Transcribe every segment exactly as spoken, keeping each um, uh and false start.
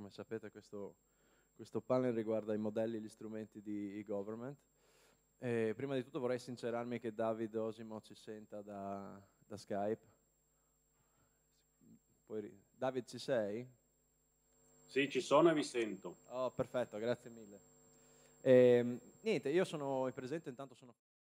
come sapete questo, questo panel riguarda i modelli e gli strumenti di e-government. E prima di tutto vorrei sincerarmi che David Osimo ci senta da, da Skype. Poi, David, ci sei? Sì, ci sono e vi sento. Oh, perfetto, grazie mille. E, niente, io sono presente, intanto sono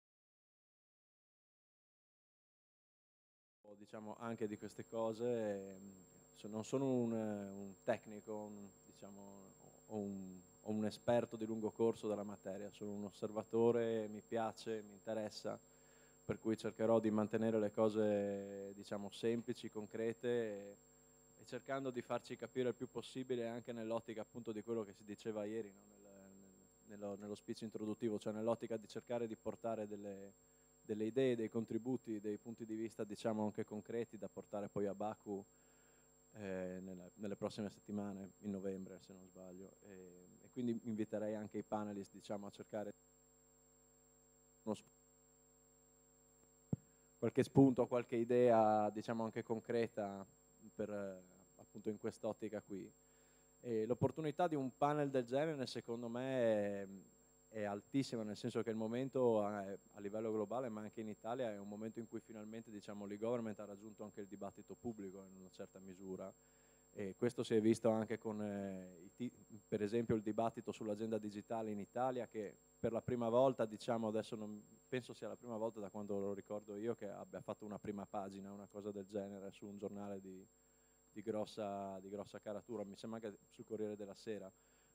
diciamo anche di queste cose, non sono un, un tecnico, un, diciamo, o un, o un esperto di lungo corso della materia, sono un osservatore, mi piace, mi interessa, per cui cercherò di mantenere le cose diciamo semplici, concrete e, e cercando di farci capire il più possibile anche nell'ottica appunto di quello che si diceva ieri, no? Nel, nel, nello, nello speech introduttivo, cioè nell'ottica di cercare di portare delle delle idee, dei contributi, dei punti di vista diciamo anche concreti da portare poi a Baku eh, nelle, nelle prossime settimane, in novembre se non sbaglio, e, e quindi inviterei anche i panelist diciamo a cercare uno sp- qualche spunto, qualche idea diciamo anche concreta per eh, appunto in quest'ottica qui. E l'opportunità di un panel del genere secondo me è, è altissima, nel senso che il momento a, a livello globale ma anche in Italia è un momento in cui finalmente diciamo, l'e-government ha raggiunto anche il dibattito pubblico in una certa misura e questo si è visto anche con eh, i per esempio il dibattito sull'agenda digitale in Italia che per la prima volta diciamo adesso non, penso sia la prima volta da quando lo ricordo io che abbia fatto una prima pagina, una cosa del genere su un giornale di Di grossa, di grossa caratura, mi sembra anche sul Corriere della Sera.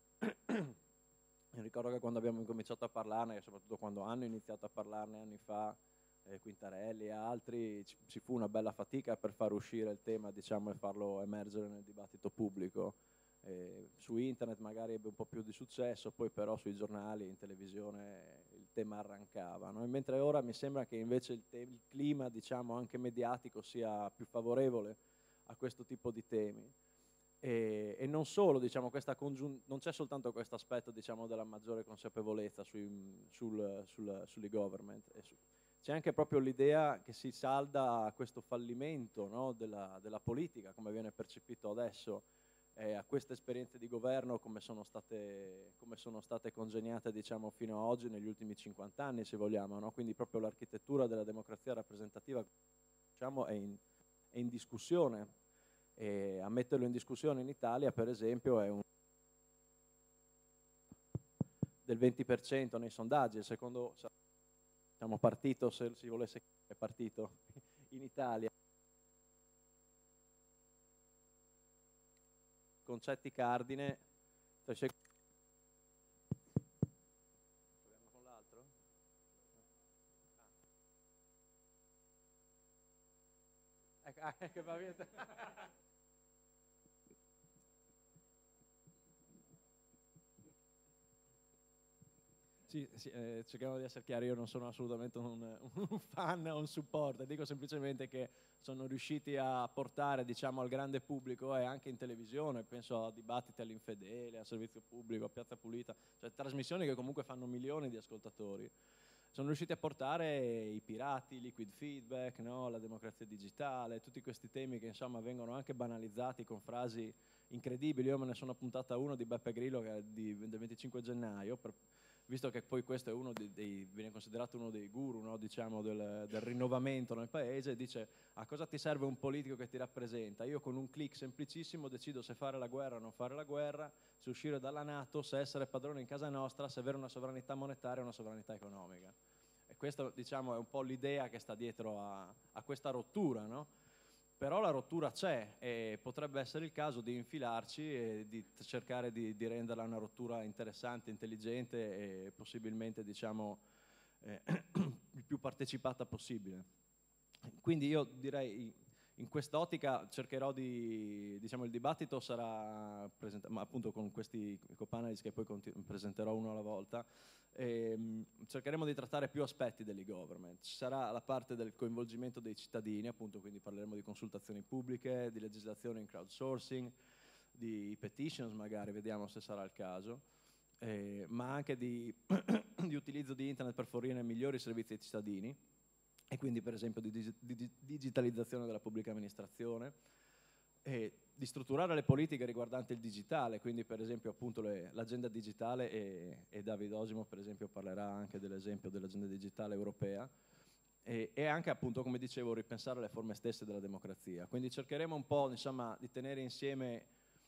Mi ricordo che quando abbiamo incominciato a parlarne, e soprattutto quando hanno iniziato a parlarne anni fa, eh, Quintarelli e altri, ci, ci fu una bella fatica per far uscire il tema diciamo, e farlo emergere nel dibattito pubblico. Eh, su internet magari ebbe un po' più di successo, poi però sui giornali, in televisione il tema arrancava. No? Mentre ora mi sembra che invece il, il clima diciamo, anche mediatico sia più favorevole a questo tipo di temi e, e non solo diciamo, questa congiun- non c'è soltanto questo aspetto diciamo, della maggiore consapevolezza sui, sul, sul, sull'e-government su, c'è anche proprio l'idea che si salda a questo fallimento no, della, della politica come viene percepito adesso eh, a queste esperienze di governo come sono state, come sono state congegnate diciamo, fino ad oggi negli ultimi cinquanta anni se vogliamo no? Quindi proprio l'architettura della democrazia rappresentativa diciamo, è in è in discussione e a metterlo in discussione in Italia per esempio è un del venti per cento nei sondaggi, il secondo diciamo, partito, se si volesse chiamare partito in Italia. Concetti cardine, cioè, proviamo con l'altro? Ah. Ecco, che va via. Sì, sì eh, cerchiamo di essere chiari, io non sono assolutamente un, un fan o un supporter, dico semplicemente che sono riusciti a portare diciamo, al grande pubblico e anche in televisione, penso a Dibattiti all'Infedele, a Servizio Pubblico, a Piazza Pulita, cioè trasmissioni che comunque fanno milioni di ascoltatori. Sono riusciti a portare i pirati, liquid feedback, no? La democrazia digitale, tutti questi temi che insomma vengono anche banalizzati con frasi incredibili. Io me ne sono appuntata uno di Beppe Grillo che è di, del venticinque gennaio, per, visto che poi questo è uno dei, dei, viene considerato uno dei guru no? diciamo del, del rinnovamento nel paese, dice a cosa ti serve un politico che ti rappresenta? Io con un click semplicissimo decido se fare la guerra o non fare la guerra, se uscire dalla NATO, se essere padrone in casa nostra, se avere una sovranità monetaria o una sovranità economica. E questa diciamo, è un po' l'idea che sta dietro a, a questa rottura, no? Però la rottura c'è e potrebbe essere il caso di infilarci e di cercare di, di renderla una rottura interessante, intelligente e possibilmente diciamo, eh, il più partecipata possibile. Quindi io direi in quest'ottica cercherò di, diciamo il dibattito sarà presentato, ma appunto con questi copanelist che poi presenterò uno alla volta, ehm, cercheremo di trattare più aspetti dell'e-government. Ci sarà la parte del coinvolgimento dei cittadini, appunto, quindi parleremo di consultazioni pubbliche, di legislazione in crowdsourcing, di petitions magari, vediamo se sarà il caso, eh, ma anche di, di utilizzo di internet per fornire migliori servizi ai cittadini, e quindi per esempio di, di digitalizzazione della pubblica amministrazione, e di strutturare le politiche riguardanti il digitale, quindi per esempio appunto le, l'agenda digitale e, e David Osimo per esempio parlerà anche dell'esempio dell'agenda digitale europea e, e anche appunto come dicevo ripensare le forme stesse della democrazia. Quindi cercheremo un po' insomma di tenere insieme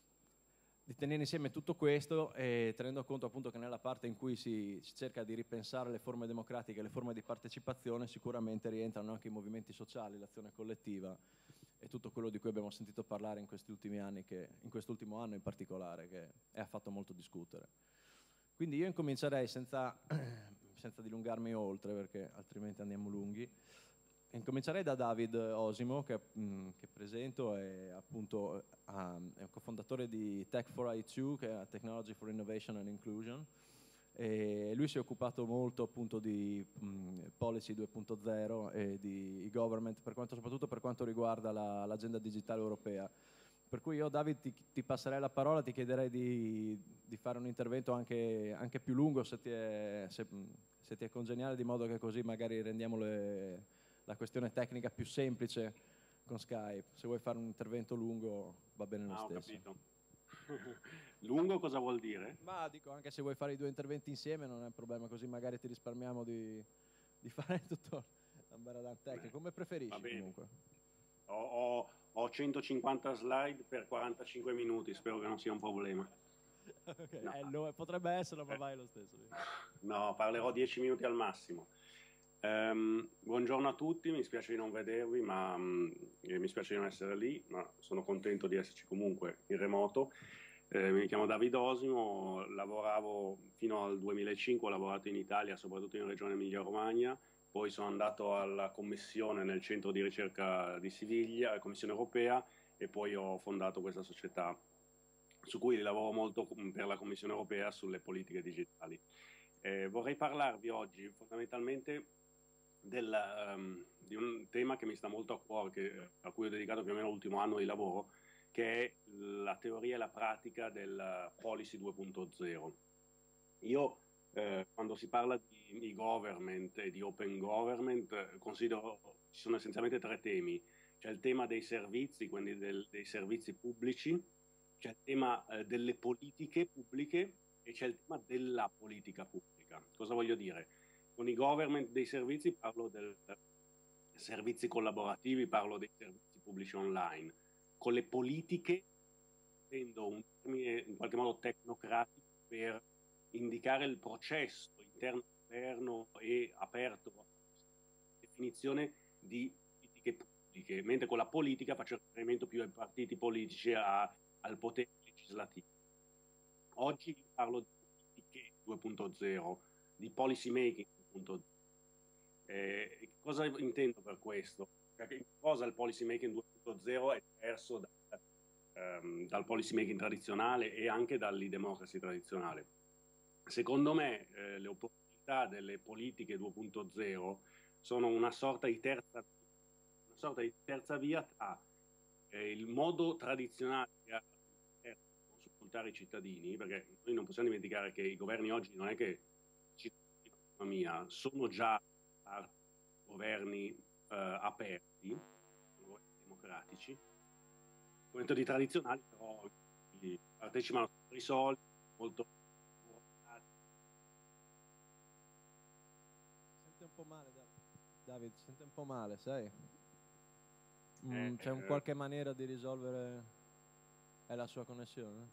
di tenere insieme tutto questo e tenendo conto appunto che nella parte in cui si, si cerca di ripensare le forme democratiche, le forme di partecipazione, sicuramente rientrano anche i movimenti sociali, l'azione collettiva e tutto quello di cui abbiamo sentito parlare in questi ultimi anni, che, in quest'ultimo anno in particolare, che ha fatto molto discutere. Quindi io incomincerei senza, senza dilungarmi oltre, perché altrimenti andiamo lunghi, incomincerei da David Osimo, che, mh, che presento, è appunto um, è un cofondatore di Tech for I due, che è Technology for Innovation and Inclusion, e lui si è occupato molto appunto di mh, Policy due punto zero e di e-government, per quanto, soprattutto per quanto riguarda la, l'agenda digitale europea. Per cui io, David, ti, ti passerei la parola, ti chiederei di, di fare un intervento anche, anche più lungo, se ti, è, se, se ti è congeniale, di modo che così magari rendiamo le, la questione tecnica più semplice con Skype. Se vuoi fare un intervento lungo va bene lo ah, stesso. Ho capito. Lungo cosa vuol dire? Ma dico, anche se vuoi fare i due interventi insieme non è un problema, così magari ti risparmiamo di, di fare tutto l'ambaradan tecnico, come preferisci comunque. Ho, ho, ho centocinquanta slide per quarantacinque minuti, spero che non sia un problema. Okay. No. Eh, lo, potrebbe esserlo, ma vai lo stesso. No, parlerò dieci minuti al massimo. Um, buongiorno a tutti, mi spiace di non vedervi, ma um, mi spiace di non essere lì, ma sono contento di esserci comunque in remoto. Eh, mi chiamo David Osimo, lavoravo fino al duemilacinque, ho lavorato in Italia, soprattutto in regione Emilia-Romagna, poi sono andato alla commissione nel centro di ricerca di Siviglia, alla Commissione Europea, e poi ho fondato questa società su cui lavoro molto per la Commissione Europea sulle politiche digitali. Eh, vorrei parlarvi oggi fondamentalmente del, um, di un tema che mi sta molto a cuore, che, a cui ho dedicato più o meno l'ultimo anno di lavoro, che è la teoria e la pratica del Policy due punto zero. Io, eh, quando si parla di, di government e di open government, eh, considero ci sono essenzialmente tre temi. C'è il tema dei servizi, quindi del, dei servizi pubblici, c'è il tema eh, delle politiche pubbliche e c'è il tema della politica pubblica. Cosa voglio dire? Con i government dei servizi parlo dei servizi collaborativi, parlo dei servizi pubblici online. Con le politiche intendo un termine in qualche modo tecnocratico per indicare il processo interno e aperto a definizione di politiche pubbliche, mentre con la politica faccio riferimento più ai partiti politici, a, al potere legislativo. Oggi parlo di politiche due punto zero, di policy making due punto zero. Eh, cosa intendo per questo? Perché cosa il policy making due punto zero è diverso da, um, dal policy making tradizionale e anche dall'e-democracy tradizionale. Secondo me eh, le opportunità delle politiche due punto zero sono una sorta di terza, una sorta di terza via tra eh, il modo tradizionale di consultare i cittadini, perché noi non possiamo dimenticare che i governi oggi non è che l'economia sono già governi eh, aperti, governi democratici, metodi tradizionali però partecipano ai soldi, molto sente un po' male, David, sente un po' male, sai? Mm, eh, c'è un qualche maniera di risolvere? È la sua connessione?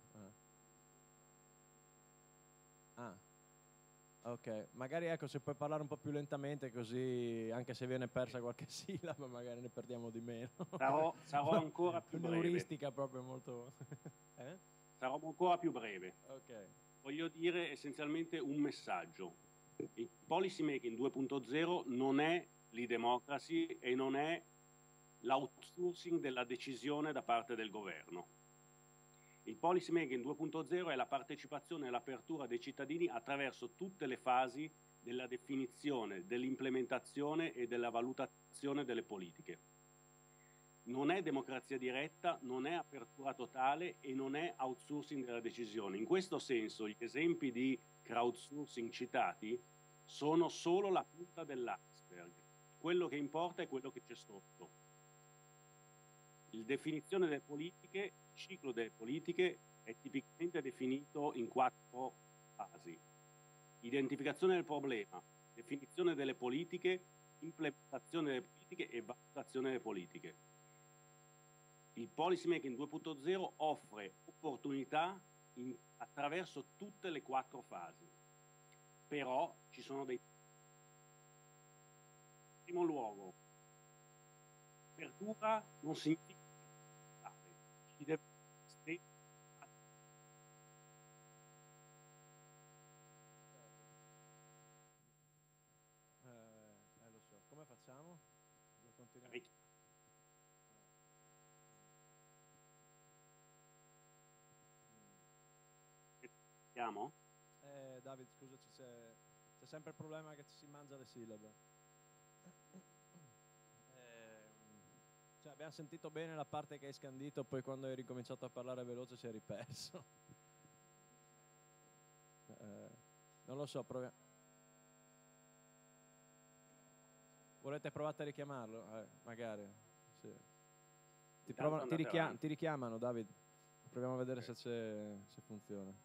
Ah. ah. Ok, magari ecco se puoi parlare un po' più lentamente, così anche se viene persa qualche sillaba magari ne perdiamo di meno. Sarò, sarò ancora più breve. Un'euristica proprio molto... eh? Sarò ancora più breve. Ok. Voglio dire essenzialmente un messaggio. Il policy making due punto zero non è l'e-democracy e non è l'outsourcing della decisione da parte del governo. Il policy making due punto zero è la partecipazione e l'apertura dei cittadini attraverso tutte le fasi della definizione, dell'implementazione e della valutazione delle politiche. Non è democrazia diretta, non è apertura totale e non è outsourcing della decisione. In questo senso gli esempi di crowdsourcing citati sono solo la punta dell'iceberg. Quello che importa è quello che c'è sotto. La definizione delle politiche, il ciclo delle politiche è tipicamente definito in quattro fasi: identificazione del problema, definizione delle politiche, implementazione delle politiche e valutazione delle politiche. Il Policy Making due punto zero offre opportunità in, attraverso tutte le quattro fasi, però ci sono dei... In primo luogo, apertura non significa ci deve eh, eh, lo so, come facciamo? Lo continuiamo? Chiamo? Eh, David, scusaci, c'è, c'è sempre il problema che ci si mangia le sillabe. Eh, cioè, abbiamo sentito bene la parte che hai scandito, poi quando hai ricominciato a parlare veloce si è riperso. eh, non lo so, proviamo. Volete provare a richiamarlo? Eh, magari. Sì. Ti, provano, ti, richiam- ti richiamano, David. Proviamo a vedere okay. se, c'è, se funziona.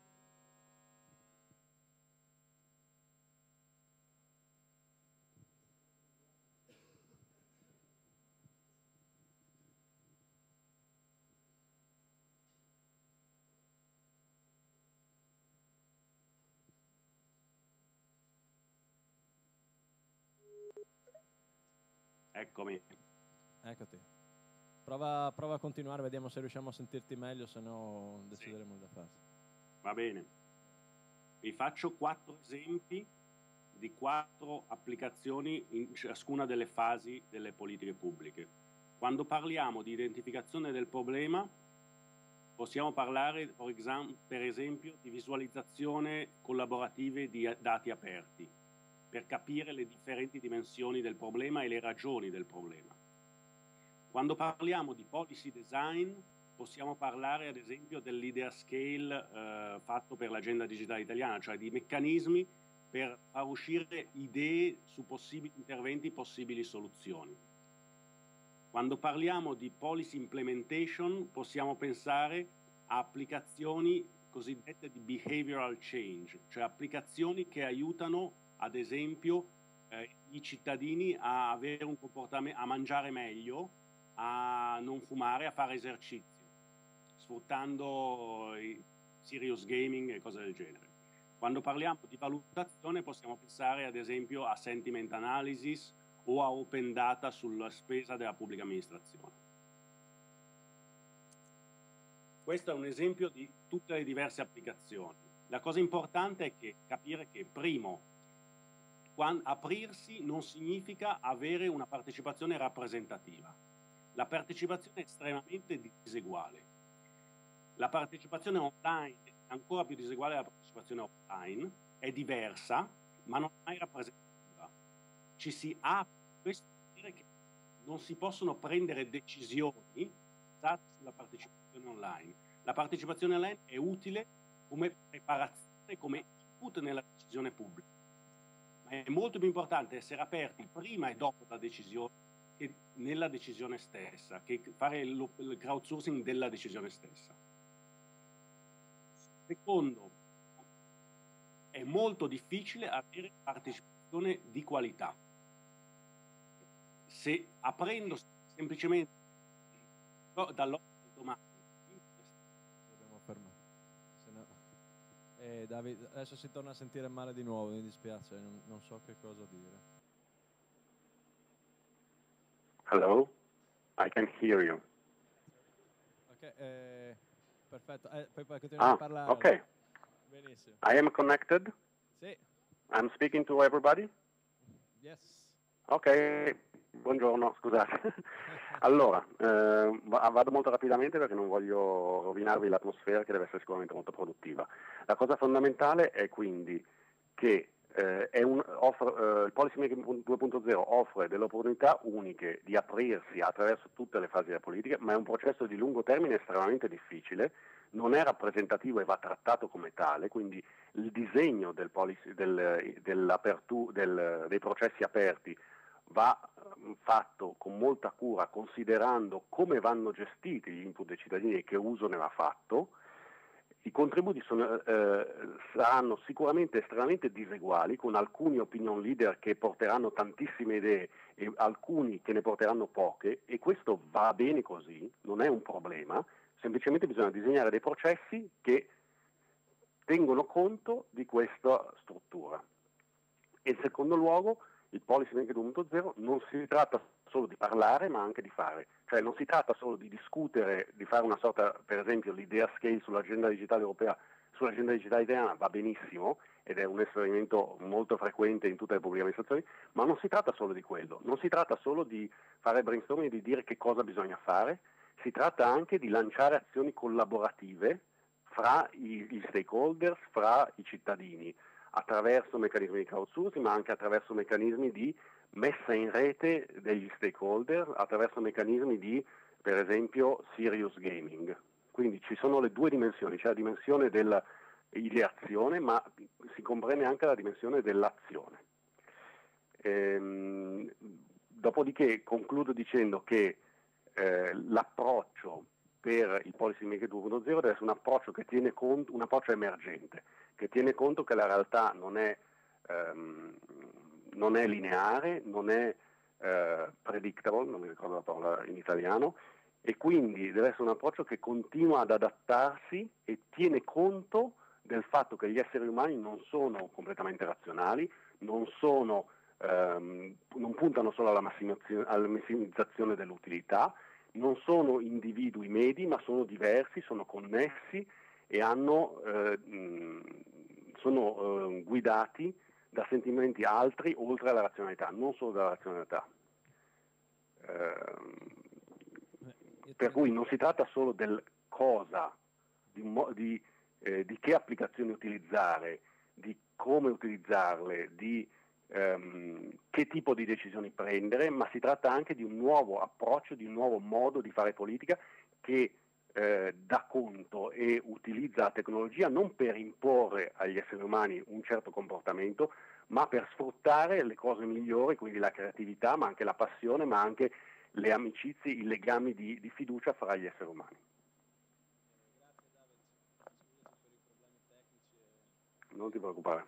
Eccomi. Eccoti. Prova, prova a continuare, vediamo se riusciamo a sentirti meglio, se no decideremo sì. da fare. Va bene. Vi faccio quattro esempi di quattro applicazioni in ciascuna delle fasi delle politiche pubbliche. Quando parliamo di identificazione del problema, possiamo parlare, per esempio, di visualizzazione collaborative di dati aperti, per capire le differenti dimensioni del problema e le ragioni del problema. Quando parliamo di policy design, possiamo parlare ad esempio del leader scale eh, fatto per l'agenda digitale italiana, cioè di meccanismi per far uscire idee su possibili interventi, possibili soluzioni. Quando parliamo di policy implementation, possiamo pensare a applicazioni cosiddette di behavioral change, cioè applicazioni che aiutano ad esempio eh, i cittadini a avere un comportamento, a mangiare meglio, a non fumare, a fare esercizio, sfruttando i serious gaming e cose del genere. Quando parliamo di valutazione possiamo pensare ad esempio a sentiment analysis o a open data sulla spesa della pubblica amministrazione. Questo è un esempio di tutte le diverse applicazioni. La cosa importante è che capire che, primo, quando, aprirsi non significa avere una partecipazione rappresentativa. La partecipazione è estremamente diseguale. La partecipazione online è ancora più diseguale della partecipazione offline, è diversa, ma non è mai rappresentativa. Ci si apre, questo vuol dire che non si possono prendere decisioni basate sulla partecipazione online. La partecipazione online è utile come preparazione, come input nella decisione pubblica. Ma è molto più importante essere aperti prima e dopo la decisione che nella decisione stessa, che fare il crowdsourcing della decisione stessa. Secondo, è molto difficile avere partecipazione di qualità. Se aprendo semplicemente dall'oggi al domani dobbiamo fermare. Se no... eh, David, adesso si torna a sentire male di nuovo, mi dispiace, non, non so che cosa dire. Hello, I can hear you. Ok, eh, perfetto. Eh, poi puoi continuare ah, a parlare. Ok. Benissimo. I am connected. Sì. I'm speaking to everybody. Yes. Ok, buongiorno, scusate. Allora, eh, vado molto rapidamente perché non voglio rovinarvi l'atmosfera che deve essere sicuramente molto produttiva. La cosa fondamentale è quindi che Eh, è un, offre, eh, il Policy Making due punto zero offre delle opportunità uniche di aprirsi attraverso tutte le fasi della politica, ma è un processo di lungo termine estremamente difficile, non è rappresentativo e va trattato come tale, quindi il disegno del policy, del, dell'apertu, del, dei processi aperti va fatto con molta cura, considerando come vanno gestiti gli input dei cittadini e che uso ne va fatto. I contributi sono, eh, saranno sicuramente estremamente diseguali, con alcuni opinion leader che porteranno tantissime idee e alcuni che ne porteranno poche, e questo va bene così, non è un problema, semplicemente bisogna disegnare dei processi che tengono conto di questa struttura. E in secondo luogo, il Policy Maker due punto zero non si tratta solo di parlare ma anche di fare, cioè non si tratta solo di discutere, di fare una sorta, per esempio l'idea scale sull'agenda digitale europea, sull'agenda digitale italiana va benissimo ed è un esperimento molto frequente in tutte le pubbliche amministrazioni, ma non si tratta solo di quello, non si tratta solo di fare brainstorming e di dire che cosa bisogna fare, si tratta anche di lanciare azioni collaborative fra i, gli stakeholders, fra i cittadini, attraverso meccanismi di crowdsourcing, ma anche attraverso meccanismi di messa in rete degli stakeholder, attraverso meccanismi di, per esempio, serious gaming. Quindi ci sono le due dimensioni, c'è la dimensione dell'ideazione, ma si comprende anche la dimensione dell'azione. Ehm, dopodiché concludo dicendo che eh, l'approccio per il Policy Maker due punto zero deve essere un approccio che tiene conto, un approccio emergente, che tiene conto che la realtà non è, ehm, non è lineare, non è eh, predictable, non mi ricordo la parola in italiano, e quindi deve essere un approccio che continua ad adattarsi e tiene conto del fatto che gli esseri umani non sono completamente razionali, non, sono, ehm, non puntano solo alla massimizzazione, alla massimizzazione dell'utilità, non sono individui medi, ma sono diversi, sono connessi e hanno, eh, sono eh, guidati da sentimenti altri oltre alla razionalità, non solo dalla razionalità. Eh, per cui non si tratta solo del cosa, di, di, eh, di che applicazioni utilizzare, di come utilizzarle, di ehm, che tipo di decisioni prendere, ma si tratta anche di un nuovo approccio, di un nuovo modo di fare politica che eh, dà conto e utilizza la tecnologia non per imporre agli esseri umani un certo comportamento, ma per sfruttare le cose migliori, quindi la creatività, ma anche la passione, ma anche le amicizie, i legami di, di fiducia fra gli esseri umani. Non ti preoccupare.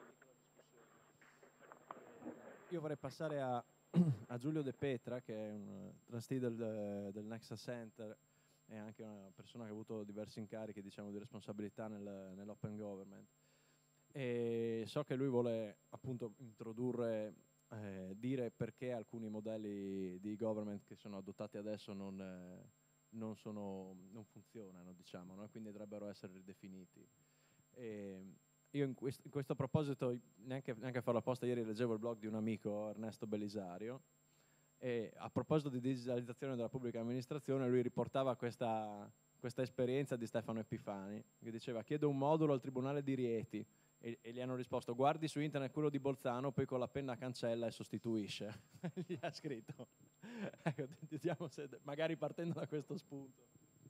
Io vorrei passare a, a Giulio De Petra, che è un trustee del, del Nexa Center e anche una persona che ha avuto diversi incarichi, diciamo, di responsabilità nel, nell'open government. E so che lui vuole appunto introdurre, eh, dire perché alcuni modelli di government che sono adottati adesso non, eh, non, sono, non funzionano, diciamo, no? Quindi dovrebbero essere ridefiniti. E io in, quest, in questo proposito, neanche, neanche a farlo apposta, ieri leggevo il blog di un amico, Ernesto Belisario, e a proposito di digitalizzazione della pubblica amministrazione lui riportava questa, questa esperienza di Stefano Epifani, che diceva: chiedo un modulo al Tribunale di Rieti, e, e gli hanno risposto: guardi su internet quello di Bolzano, poi con la penna cancella e sostituisce. Gli ha scritto. Ecco, diciamo, se, magari partendo da questo spunto.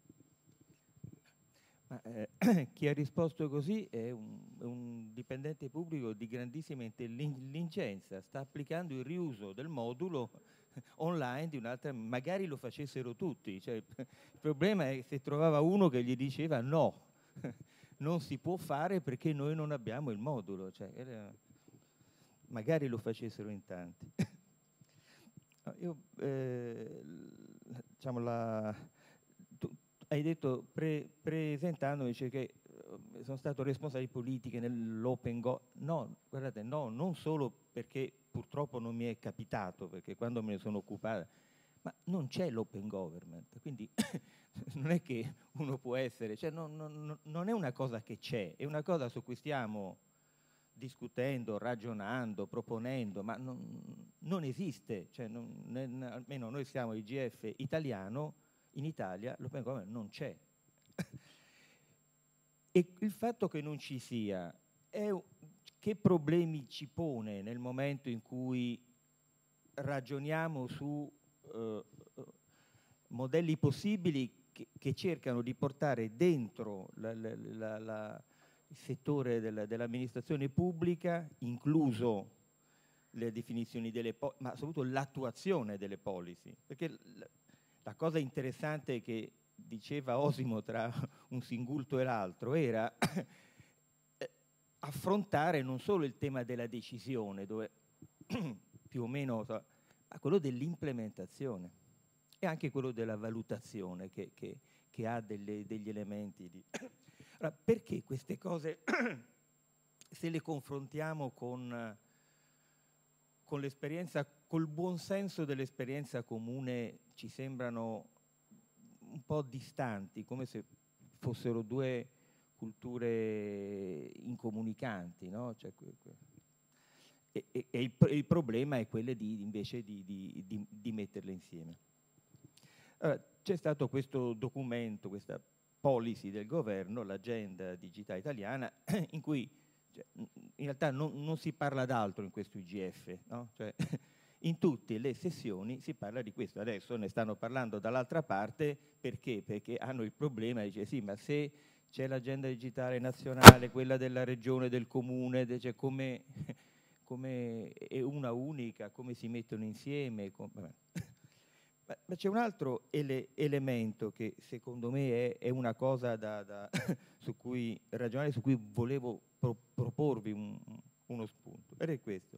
Ma, eh, chi ha risposto così è un, un dipendente pubblico di grandissima intelligenza, sta applicando il riuso del modulo online di un'altra, magari lo facessero tutti, cioè, il problema è che se trovava uno che gli diceva no, non si può fare perché noi non abbiamo il modulo, cioè, era, magari lo facessero in tanti. Io, eh, diciamo, la, tu, hai detto pre, presentando dice che uh, sono stato responsabile di politiche nell'open go. No, guardate, no, non solo perché purtroppo non mi è capitato, perché quando me ne sono occupato, ma non c'è l'open government, quindi non è che uno può essere, cioè non, non, non è una cosa che c'è, è una cosa su cui stiamo discutendo, ragionando, proponendo, ma non, non esiste, cioè non, ne, almeno noi siamo il G F italiano, in Italia l'open government non c'è. E il fatto che non ci sia, è, che problemi ci pone nel momento in cui ragioniamo su uh, modelli possibili che, che cercano di portare dentro la, la, la, la, il settore della, dell'amministrazione pubblica, incluso le definizioni delle policy, ma soprattutto l'attuazione delle policy, perché l- la cosa interessante che diceva Osimo tra un singulto e l'altro era affrontare non solo il tema della decisione, dove più o meno, ma quello dell'implementazione e anche quello della valutazione che, che, che ha delle, degli elementi di... Allora, perché queste cose, se le confrontiamo con, con l'esperienza, col buon senso dell'esperienza comune, ci sembrano un po' distanti, come se fossero due culture incomunicanti, no? Cioè, que, que. E, e, e il, il problema è quello di, invece di, di, di, di metterle insieme. Allora, c'è stato questo documento, questa policy del governo, l'agenda digitale italiana, in cui cioè, in realtà non, non si parla d'altro in questo I G F, no? Cioè, in tutte le sessioni si parla di questo. Adesso ne stanno parlando dall'altra parte, perché? Perché hanno il problema di dire sì, ma se c'è l'agenda digitale nazionale, quella della regione, del comune, de, cioè come, come è una unica, come si mettono insieme. Com- ma, ma c'è un altro ele- elemento che secondo me è, è una cosa da, da su cui ragionare, su cui volevo pro- proporvi un, uno spunto, ed è questo.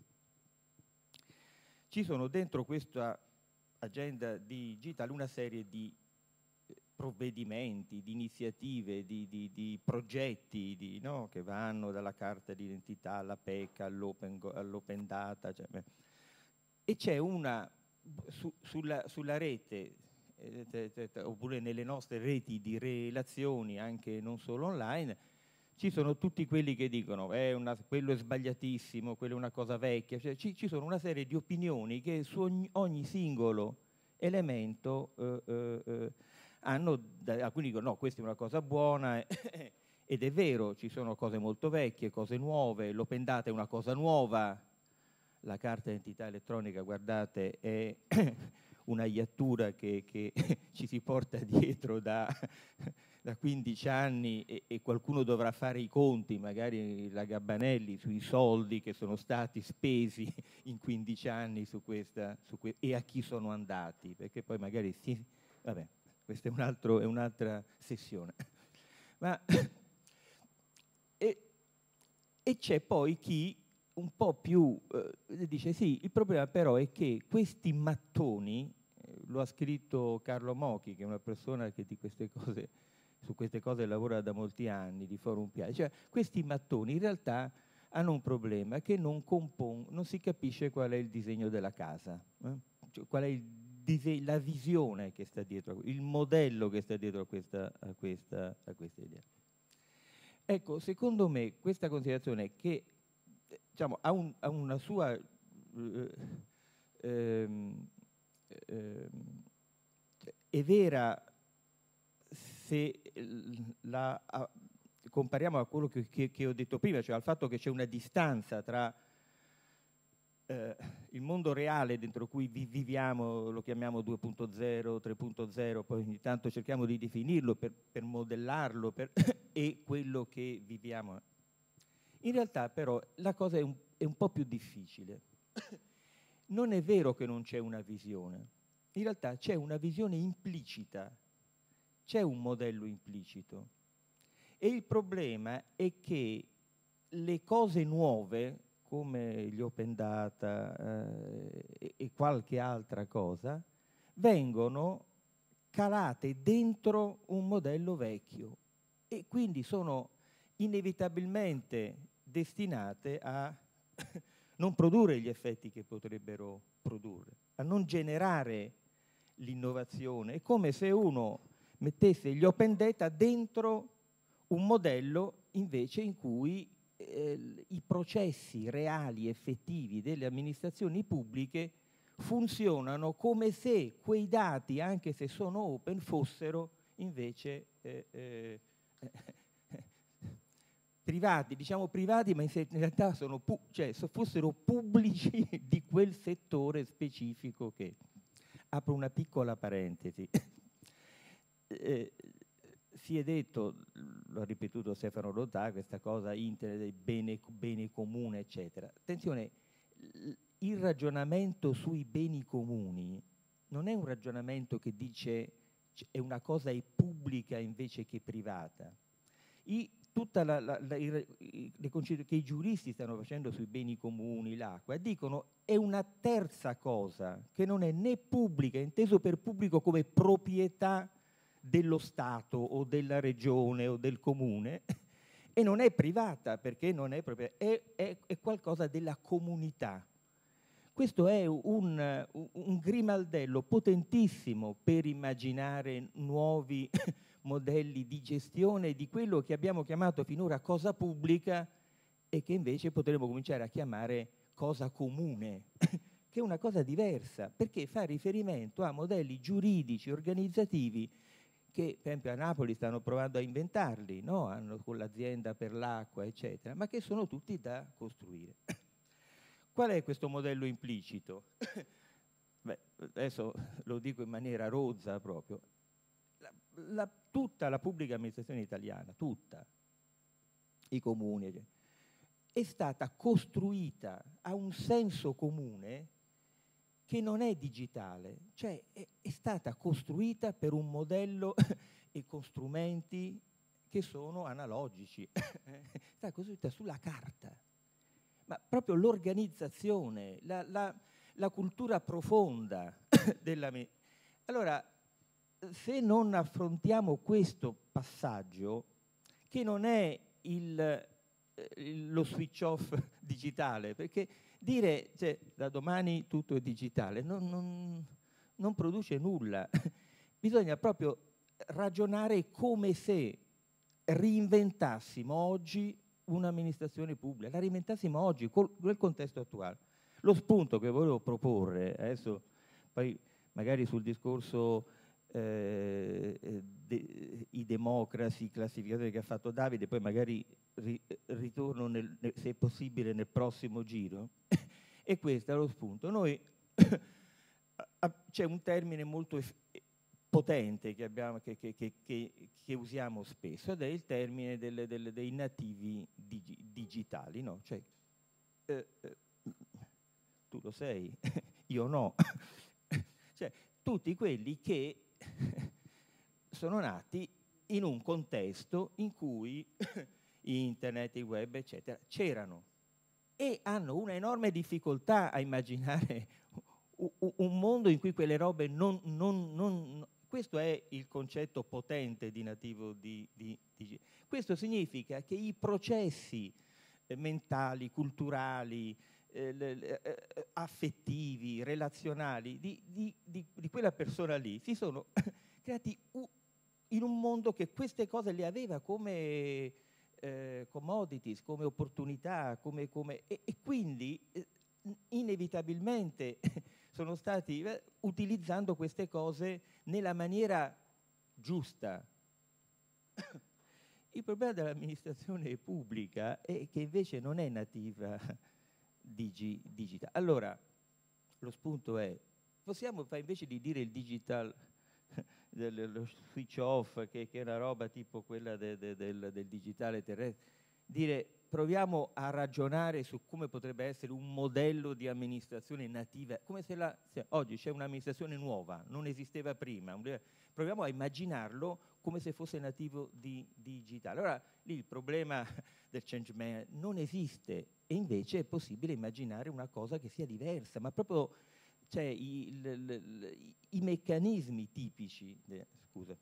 Ci sono dentro questa agenda digitale una serie di provvedimenti, di iniziative, di, di, di progetti di, no? Che vanno dalla carta d'identità alla P E C, all'open, all'open data, cioè, e c'è una su, sulla, sulla rete eh, te, te, te, oppure nelle nostre reti di relazioni anche non solo online ci sono tutti quelli che dicono eh, una, quello è sbagliatissimo, quello è una cosa vecchia, cioè, ci, ci sono una serie di opinioni che su ogni, ogni singolo elemento eh, eh, eh, hanno, da, alcuni dicono no, questa è una cosa buona ed è vero, ci sono cose molto vecchie, cose nuove, l'open data è una cosa nuova, la carta d'identità elettronica, guardate, è una iattura che, che ci si porta dietro da, da quindici anni e, e qualcuno dovrà fare i conti, magari la Gabbanelli, sui soldi che sono stati spesi in quindici anni su questa, su que- e a chi sono andati, perché poi magari sì, vabbè, questa è, un altro, è un'altra sessione. Ma, e, e c'è poi chi un po' più eh, dice sì, il problema però è che questi mattoni, eh, lo ha scritto Carlo Mochi, che è una persona che di queste cose, su queste cose lavora da molti anni, di Forum P I, cioè questi mattoni in realtà hanno un problema che non, compon- non si capisce qual è il disegno della casa, eh? Cioè, qual è il dise- la visione che sta dietro, il modello che sta dietro a questa, a questa, a questa idea. Ecco, secondo me questa considerazione che diciamo, ha, un, ha una sua eh, ehm, ehm, è vera se la a, compariamo a quello che, che, che ho detto prima, cioè al fatto che c'è una distanza tra eh, il mondo reale dentro cui vi, viviamo, lo chiamiamo due punto zero, tre punto zero, poi ogni tanto cerchiamo di definirlo per, per modellarlo per e quello che viviamo. In realtà però la cosa è un, è un po' più difficile. Non è vero che non c'è una visione, in realtà c'è una visione implicita, c'è un modello implicito e il problema è che le cose nuove come gli open data eh, e, e qualche altra cosa vengono calate dentro un modello vecchio e quindi sono inevitabilmente destinate a non produrre gli effetti che potrebbero produrre, a non generare l'innovazione. È come se uno mettesse gli open data dentro un modello invece in cui eh, i processi reali, effettivi delle amministrazioni pubbliche funzionano come se quei dati, anche se sono open, fossero invece eh, eh, privati, diciamo privati, ma in, in realtà sono pu- cioè, so, fossero pubblici di quel settore specifico che... Apro una piccola parentesi. eh, si è detto, lo ha ripetuto Stefano Rodotà, questa cosa internet, bene, bene comune, eccetera. Attenzione, il ragionamento sui beni comuni non è un ragionamento che dice è una cosa è pubblica invece che privata. I, tutta la, la, la, i, i, le concessioni che i giuristi stanno facendo sui beni comuni, l'acqua, dicono è una terza cosa che non è né pubblica, inteso per pubblico come proprietà dello Stato o della regione o del comune, e non è privata perché non è proprietà, è, è, è qualcosa della comunità. Questo è un, un grimaldello potentissimo per immaginare nuovi modelli di gestione di quello che abbiamo chiamato finora cosa pubblica e che invece potremmo cominciare a chiamare cosa comune, che è una cosa diversa, perché fa riferimento a modelli giuridici, organizzativi, che per esempio a Napoli stanno provando a inventarli, no? Hanno con l'azienda per l'acqua, eccetera, ma che sono tutti da costruire. Qual è questo modello implicito? Beh, adesso lo dico in maniera rozza proprio. La, la, tutta la pubblica amministrazione italiana, tutta, i comuni, è stata costruita a un senso comune che non è digitale, cioè è, è stata costruita per un modello e con strumenti che sono analogici, è stata costruita sulla carta. Ma proprio l'organizzazione, la, la, la cultura profonda della... Allora, se non affrontiamo questo passaggio, che non è il, il, lo switch off digitale, perché dire cioè, da domani tutto è digitale non, non, non produce nulla. Bisogna proprio ragionare come se reinventassimo oggi un'amministrazione pubblica, la reinventassimo oggi col, nel contesto attuale. Lo spunto che volevo proporre, adesso poi magari sul discorso eh, de, i democrazi, classificatori che ha fatto Davide, poi magari ri, ritorno nel, nel, se è possibile nel prossimo giro, e questo è lo spunto. Noi c'è un termine molto potente che, abbiamo, che, che, che, che, che usiamo spesso, ed è il termine delle, delle, dei nativi digi, digitali, no? Cioè, eh, eh, tu lo sei, io no. Cioè, tutti quelli che sono nati in un contesto in cui internet, il web, eccetera, c'erano e hanno una enorme difficoltà a immaginare un mondo in cui quelle robe non... non, non questo è il concetto potente di nativo di, di, di... Questo significa che i processi eh, mentali, culturali, eh, le, eh, affettivi, relazionali di, di, di, di quella persona lì si sono creati u, in un mondo che queste cose le aveva come eh, commodities, come opportunità, come, come, e, e quindi eh, inevitabilmente sono stati eh, utilizzando queste cose nella maniera giusta. Il problema dell'amministrazione pubblica è che invece non è nativa digi, digitale. Allora, lo spunto è, possiamo invece di dire il digital, dello switch off, che, che è una roba tipo quella de, de, del, del digitale terrestre, dire proviamo a ragionare su come potrebbe essere un modello di amministrazione nativa, come se, la, se oggi c'è un'amministrazione nuova, non esisteva prima, un, proviamo a immaginarlo come se fosse nativo di, di digitale. Allora lì il problema del change management non esiste e invece è possibile immaginare una cosa che sia diversa, ma proprio cioè, i, l, l, l, i meccanismi tipici, de, scusa.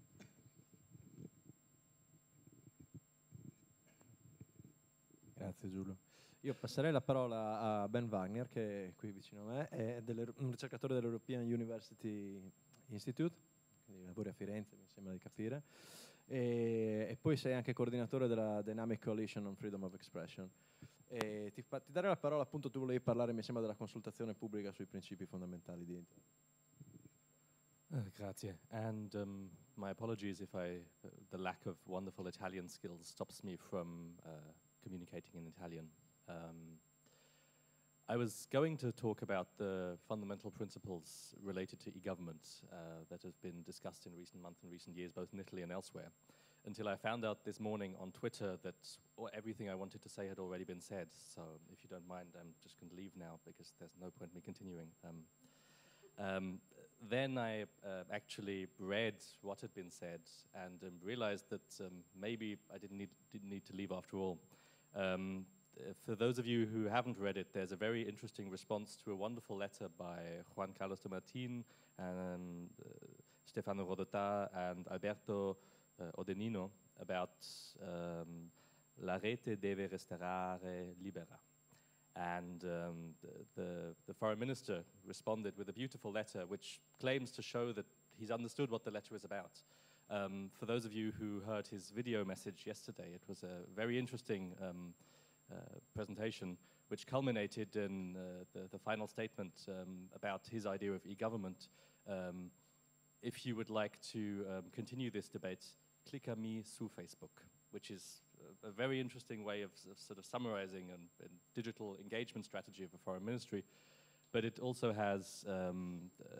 Grazie Giulio. Io passerei la parola a Ben Wagner, che è qui vicino a me, è un ricercatore dell'European University Institute, quindi lavori a Firenze, mi sembra di capire, e, e poi sei anche coordinatore della Dynamic Coalition on Freedom of Expression. E ti, ti darei la parola, appunto tu volevi parlare, mi sembra, della consultazione pubblica sui principi fondamentali di internet. Uh, grazie, and um, my apologies if I, uh, the lack of wonderful Italian skills stops me from uh, communicating in Italian. Um, I was going to talk about the fundamental principles related to e-government uh, that have been discussed in recent months and recent years, both in Italy and elsewhere. until I found out this morning on Twitter that or everything I wanted to say had already been said. So if you don't mind, I'm just going to leave now because there's no point in me continuing. Um, um, then I uh, actually read what had been said and um, realized that um, maybe I didn't need, didn't need to leave after all. Um, for those of you who haven't read it, there's a very interesting response to a wonderful letter by Juan Carlos de Martin and uh, Stefano Rodotà and Alberto uh, Odenino about um, La rete deve restare libera. And um, the, the, the foreign minister responded with a beautiful letter which claims to show that he's understood what the letter is about. Um, for those of you who heard his video message yesterday, it was a very interesting um, uh, presentation which culminated in uh, the, the final statement um, about his idea of e-government. Um, if you would like to um, continue this debate, click on me su Facebook, which is a very interesting way of, of sort of summarizing a, a digital engagement strategy of a foreign ministry, but it also has um, uh,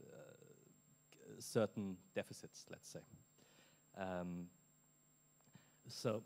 certain deficits, let's say. Um, so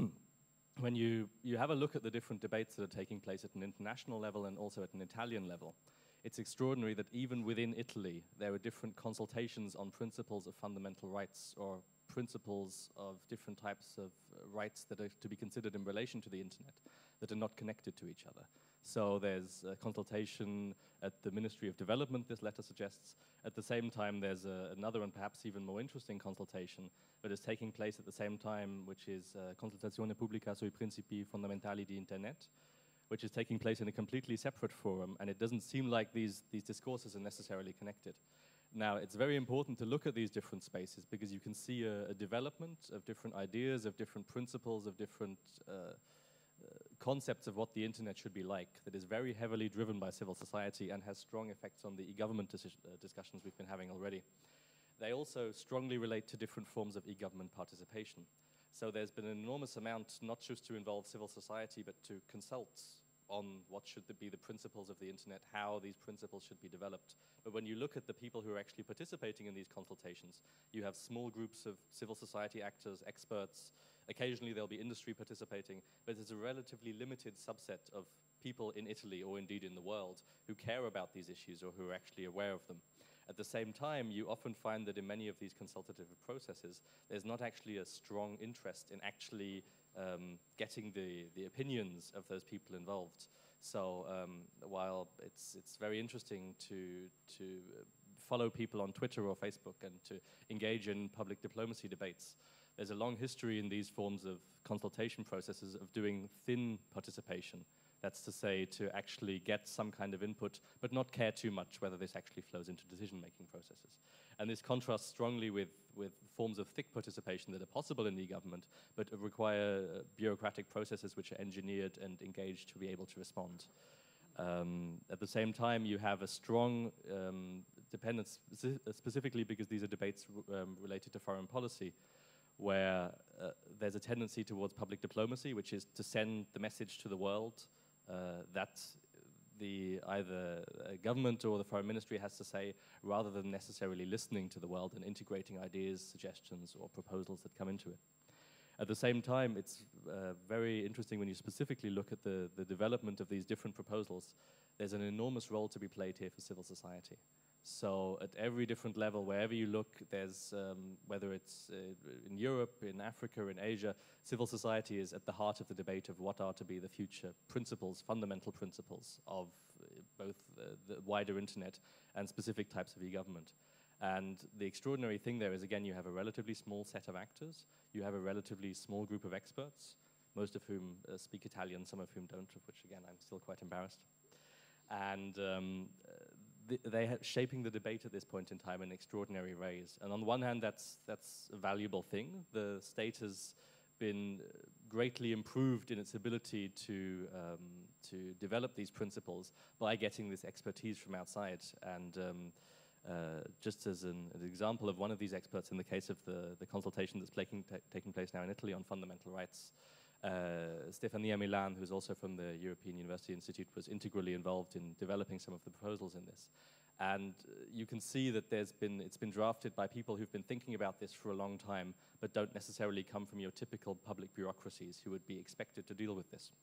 when you, you have a look at the different debates that are taking place at an international level and also at an Italian level, it's extraordinary that even within Italy there are different consultations on principles of fundamental rights or principles of different types of uh, rights that are to be considered in relation to the internet that are not connected to each other. So there's a consultation at the Ministry of Development, this letter suggests. At the same time, there's a, another and perhaps even more interesting consultation that is taking place at the same time, which is uh, Consultazione Pubblica sui Principi Fondamentali di Internet, which is taking place in a completely separate forum, and it doesn't seem like these, these discourses are necessarily connected. Now, it's very important to look at these different spaces because you can see a, a development of different ideas, of different principles, of different uh, uh, concepts of what the internet should be like that is very heavily driven by civil society and has strong effects on the e-government dis uh, discussions we've been having already. They also strongly relate to different forms of e-government participation. So there's been an enormous amount, not just to involve civil society, but to consult on what should be the principles of the internet, how these principles should be developed. But when you look at the people who are actually participating in these consultations, you have small groups of civil society actors, experts. Occasionally there'll be industry participating, but there's a relatively limited subset of people in Italy or indeed in the world who care about these issues or who are actually aware of them. At the same time, you often find that in many of these consultative processes, there's not actually a strong interest in actually um, getting the, the opinions of those people involved. So um, while it's, it's very interesting to, to follow people on Twitter or Facebook and to engage in public diplomacy debates, there's a long history in these forms of consultation processes of doing thin participation. That's to say, to actually get some kind of input, but not care too much whether this actually flows into decision-making processes. And this contrasts strongly with, with forms of thick participation that are possible in e-government, but require uh, bureaucratic processes which are engineered and engaged to be able to respond. Um, at the same time, you have a strong um, dependence, specifically because these are debates um, related to foreign policy, where uh, there's a tendency towards public diplomacy, which is to send the message to the world uh, that the either uh, government or the foreign ministry has to say, rather than necessarily listening to the world and integrating ideas, suggestions, or proposals that come into it. At the same time, it's uh, very interesting when you specifically look at the, the development of these different proposals. There's an enormous role to be played here for civil society. So at every different level, wherever you look, there's, um, whether it's uh, in Europe, in Africa, in Asia, civil society is at the heart of the debate of what are to be the future principles, fundamental principles of uh, both uh, the wider internet and specific types of e-government. And the extraordinary thing there is, again, you have a relatively small set of actors, you have a relatively small group of experts, most of whom uh, speak Italian, some of whom don't, of which, again, I'm still quite embarrassed. And um, they are shaping the debate at this point in time in extraordinary ways. And on the one hand, that's, that's a valuable thing. The state has been greatly improved in its ability to, um, to develop these principles by getting this expertise from outside. And um, uh, just as an, an example of one of these experts in the case of the, the consultation that's taking, taking place now in Italy on fundamental rights, Uh, Stefania Milan, who's also from the European University Institute, was integrally involved in developing some of the proposals in this. And uh, you can see that there's been, it's been drafted by people who've been thinking about this for a long time, but don't necessarily come from your typical public bureaucracies who would be expected to deal with this.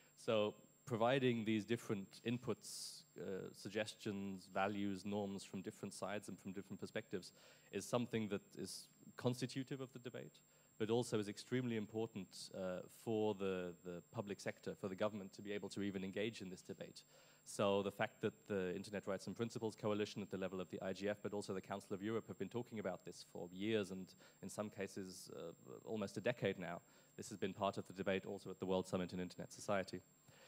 So providing these different inputs, uh, suggestions, values, norms from different sides and from different perspectives is something that is constitutive of the debate, but also is extremely important uh, for the, the public sector, for the government to be able to even engage in this debate. So the fact that the Internet Rights and Principles Coalition at the level of the I G F, but also the Council of Europe, have been talking about this for years and in some cases uh, almost a decade now. This has been part of the debate also at the World Summit on Internet Society.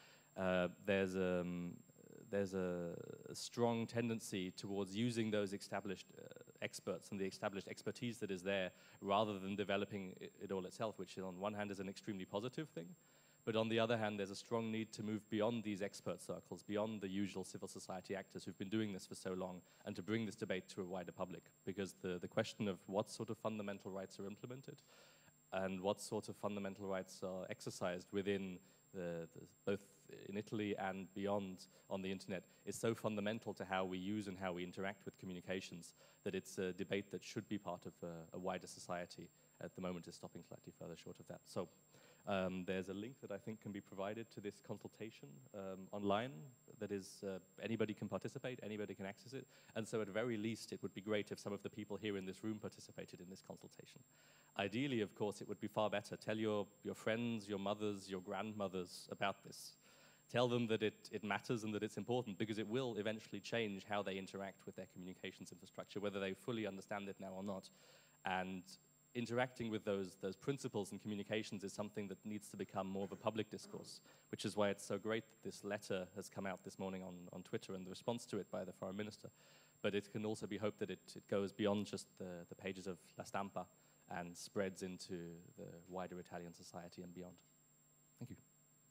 Uh, there's um, there's a, a strong tendency towards using those established uh, experts and the established expertise that is there rather than developing it, it all itself, which on one hand is an extremely positive thing. But on the other hand, there's a strong need to move beyond these expert circles, beyond the usual civil society actors who've been doing this for so long, and to bring this debate to a wider public. Because the, the question of what sort of fundamental rights are implemented and what sort of fundamental rights are exercised within the, the, both in Italy and beyond on the internet is so fundamental to how we use and how we interact with communications that it's a debate that should be part of a, a wider society. At the moment, is stopping slightly further short of that. So. Um, there's a link that I think can be provided to this consultation um, online. That is, uh, anybody can participate, anybody can access it. And so at very least, it would be great if some of the people here in this room participated in this consultation. Ideally, of course, it would be far better. Tell your, your friends, your mothers, your grandmothers about this. Tell them that it, it matters and that it's important, because it will eventually change how they interact with their communications infrastructure, whether they fully understand it now or not. And interacting with those, those principles and communications is something that needs to become more of a public discourse, which is why it's so great that this letter has come out this morning on, on Twitter and the response to it by the Foreign Minister. But it can also be hoped that it, it goes beyond just the, the pages of La Stampa and spreads into the wider Italian society and beyond. Thank you.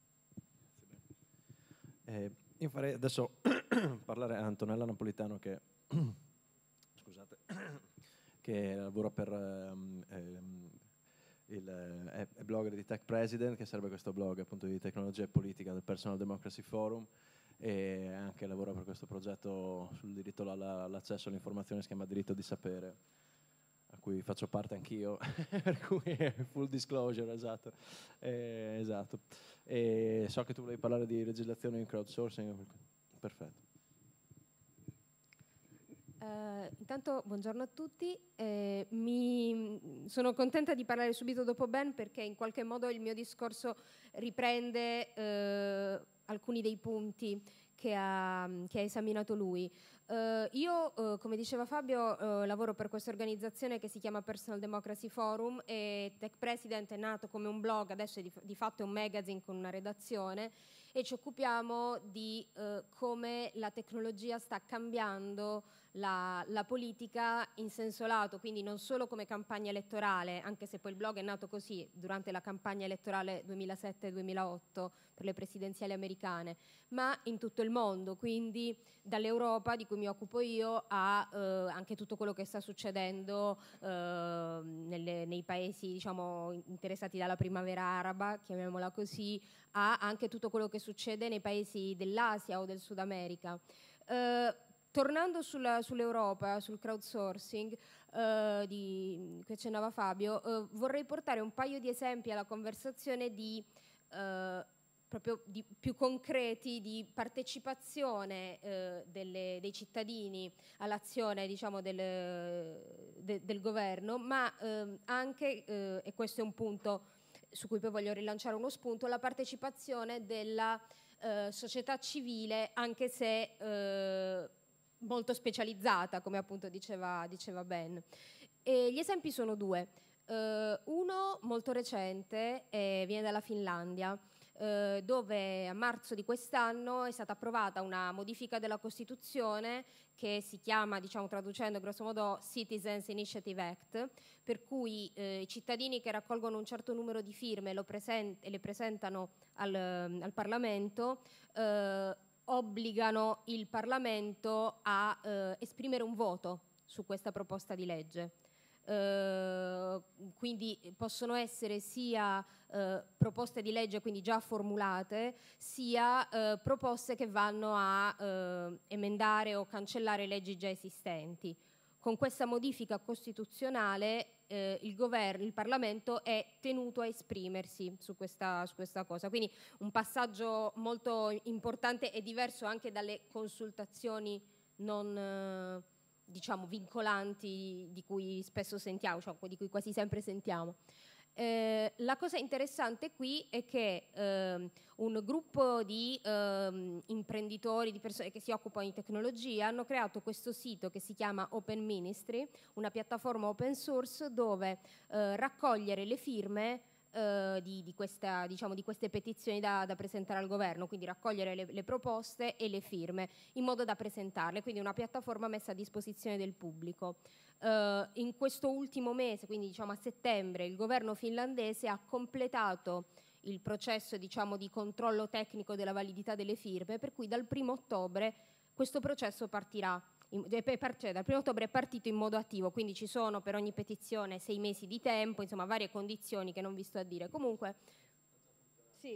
Eh, io farei adesso parlare a Antonella Napolitano che, scusate, che lavora per um, um, il è, è blogger di Tech President, che sarebbe questo blog appunto di tecnologia e politica del Personal Democracy Forum, e anche lavora per questo progetto sul diritto alla, all'accesso all'informazione, si chiama Diritto di Sapere, a cui faccio parte anch'io, per cui è full disclosure, esatto. Eh, esatto. E so che tu volevi parlare di legislazione in crowdsourcing, perfetto. Uh, intanto buongiorno a tutti, eh, mi, sono contenta di parlare subito dopo Ben, perché in qualche modo il mio discorso riprende eh, alcuni dei punti che ha, che ha esaminato lui. Uh, io, uh, come diceva Fabio, uh, lavoro per questa organizzazione che si chiama Personal Democracy Forum, e Tech President è nato come un blog, adesso è di, di fatto è un magazine con una redazione, e ci occupiamo di uh, come la tecnologia sta cambiando la, la politica in senso lato, quindi non solo come campagna elettorale, anche se poi il blog è nato così durante la campagna elettorale duemilasette duemilaotto per le presidenziali americane, ma in tutto il mondo, quindi dall'Europa, di cui mi occupo io, a eh, anche tutto quello che sta succedendo eh, nelle, nei paesi, diciamo, interessati dalla primavera araba, chiamiamola così, a anche tutto quello che succede nei paesi dell'Asia o del Sud America. Eh, tornando sulla, sull'Europa, sul crowdsourcing eh, di, che accennava Fabio, eh, vorrei portare un paio di esempi alla conversazione di eh, proprio di, più concreti di partecipazione eh, delle, dei cittadini all'azione, diciamo, del, de, del governo, ma eh, anche, eh, e questo è un punto su cui poi voglio rilanciare uno spunto, la partecipazione della eh, società civile, anche se eh, molto specializzata, come appunto diceva, diceva Ben. E gli esempi sono due. Uh, uno molto recente eh, viene dalla Finlandia, eh, dove a marzo di quest'anno è stata approvata una modifica della Costituzione che si chiama, diciamo traducendo grosso modo, Citizens Initiative Act, per cui eh, i cittadini che raccolgono un certo numero di firme lo present- e le presentano al, al Parlamento eh, obbligano il Parlamento a eh, esprimere un voto su questa proposta di legge. eh, quindi possono essere sia eh, proposte di legge quindi già formulate, sia eh, proposte che vanno a eh, emendare o cancellare leggi già esistenti. Con questa modifica costituzionale eh, il governo, il Parlamento è tenuto a esprimersi su questa, su questa cosa. Quindi un passaggio molto importante e diverso anche dalle consultazioni non eh, diciamo vincolanti di cui spesso sentiamo, cioè di cui quasi sempre sentiamo. Eh, la cosa interessante qui è che eh, un gruppo di eh, imprenditori, di persone che si occupano di tecnologia hanno creato questo sito che si chiama Open Ministry, una piattaforma open source dove eh, raccogliere le firme eh, di, di, questa, diciamo, di queste petizioni da, da presentare al governo, quindi raccogliere le, le proposte e le firme in modo da presentarle, quindi una piattaforma messa a disposizione del pubblico. Uh, in questo ultimo mese, quindi diciamo a settembre, il governo finlandese ha completato il processo diciamo, di controllo tecnico della validità delle firme, per cui dal primo ottobre questo processo partirà, in, cioè dal primo ottobre è partito in modo attivo, quindi ci sono per ogni petizione sei mesi di tempo, insomma varie condizioni che non vi sto a dire. Comunque, sì.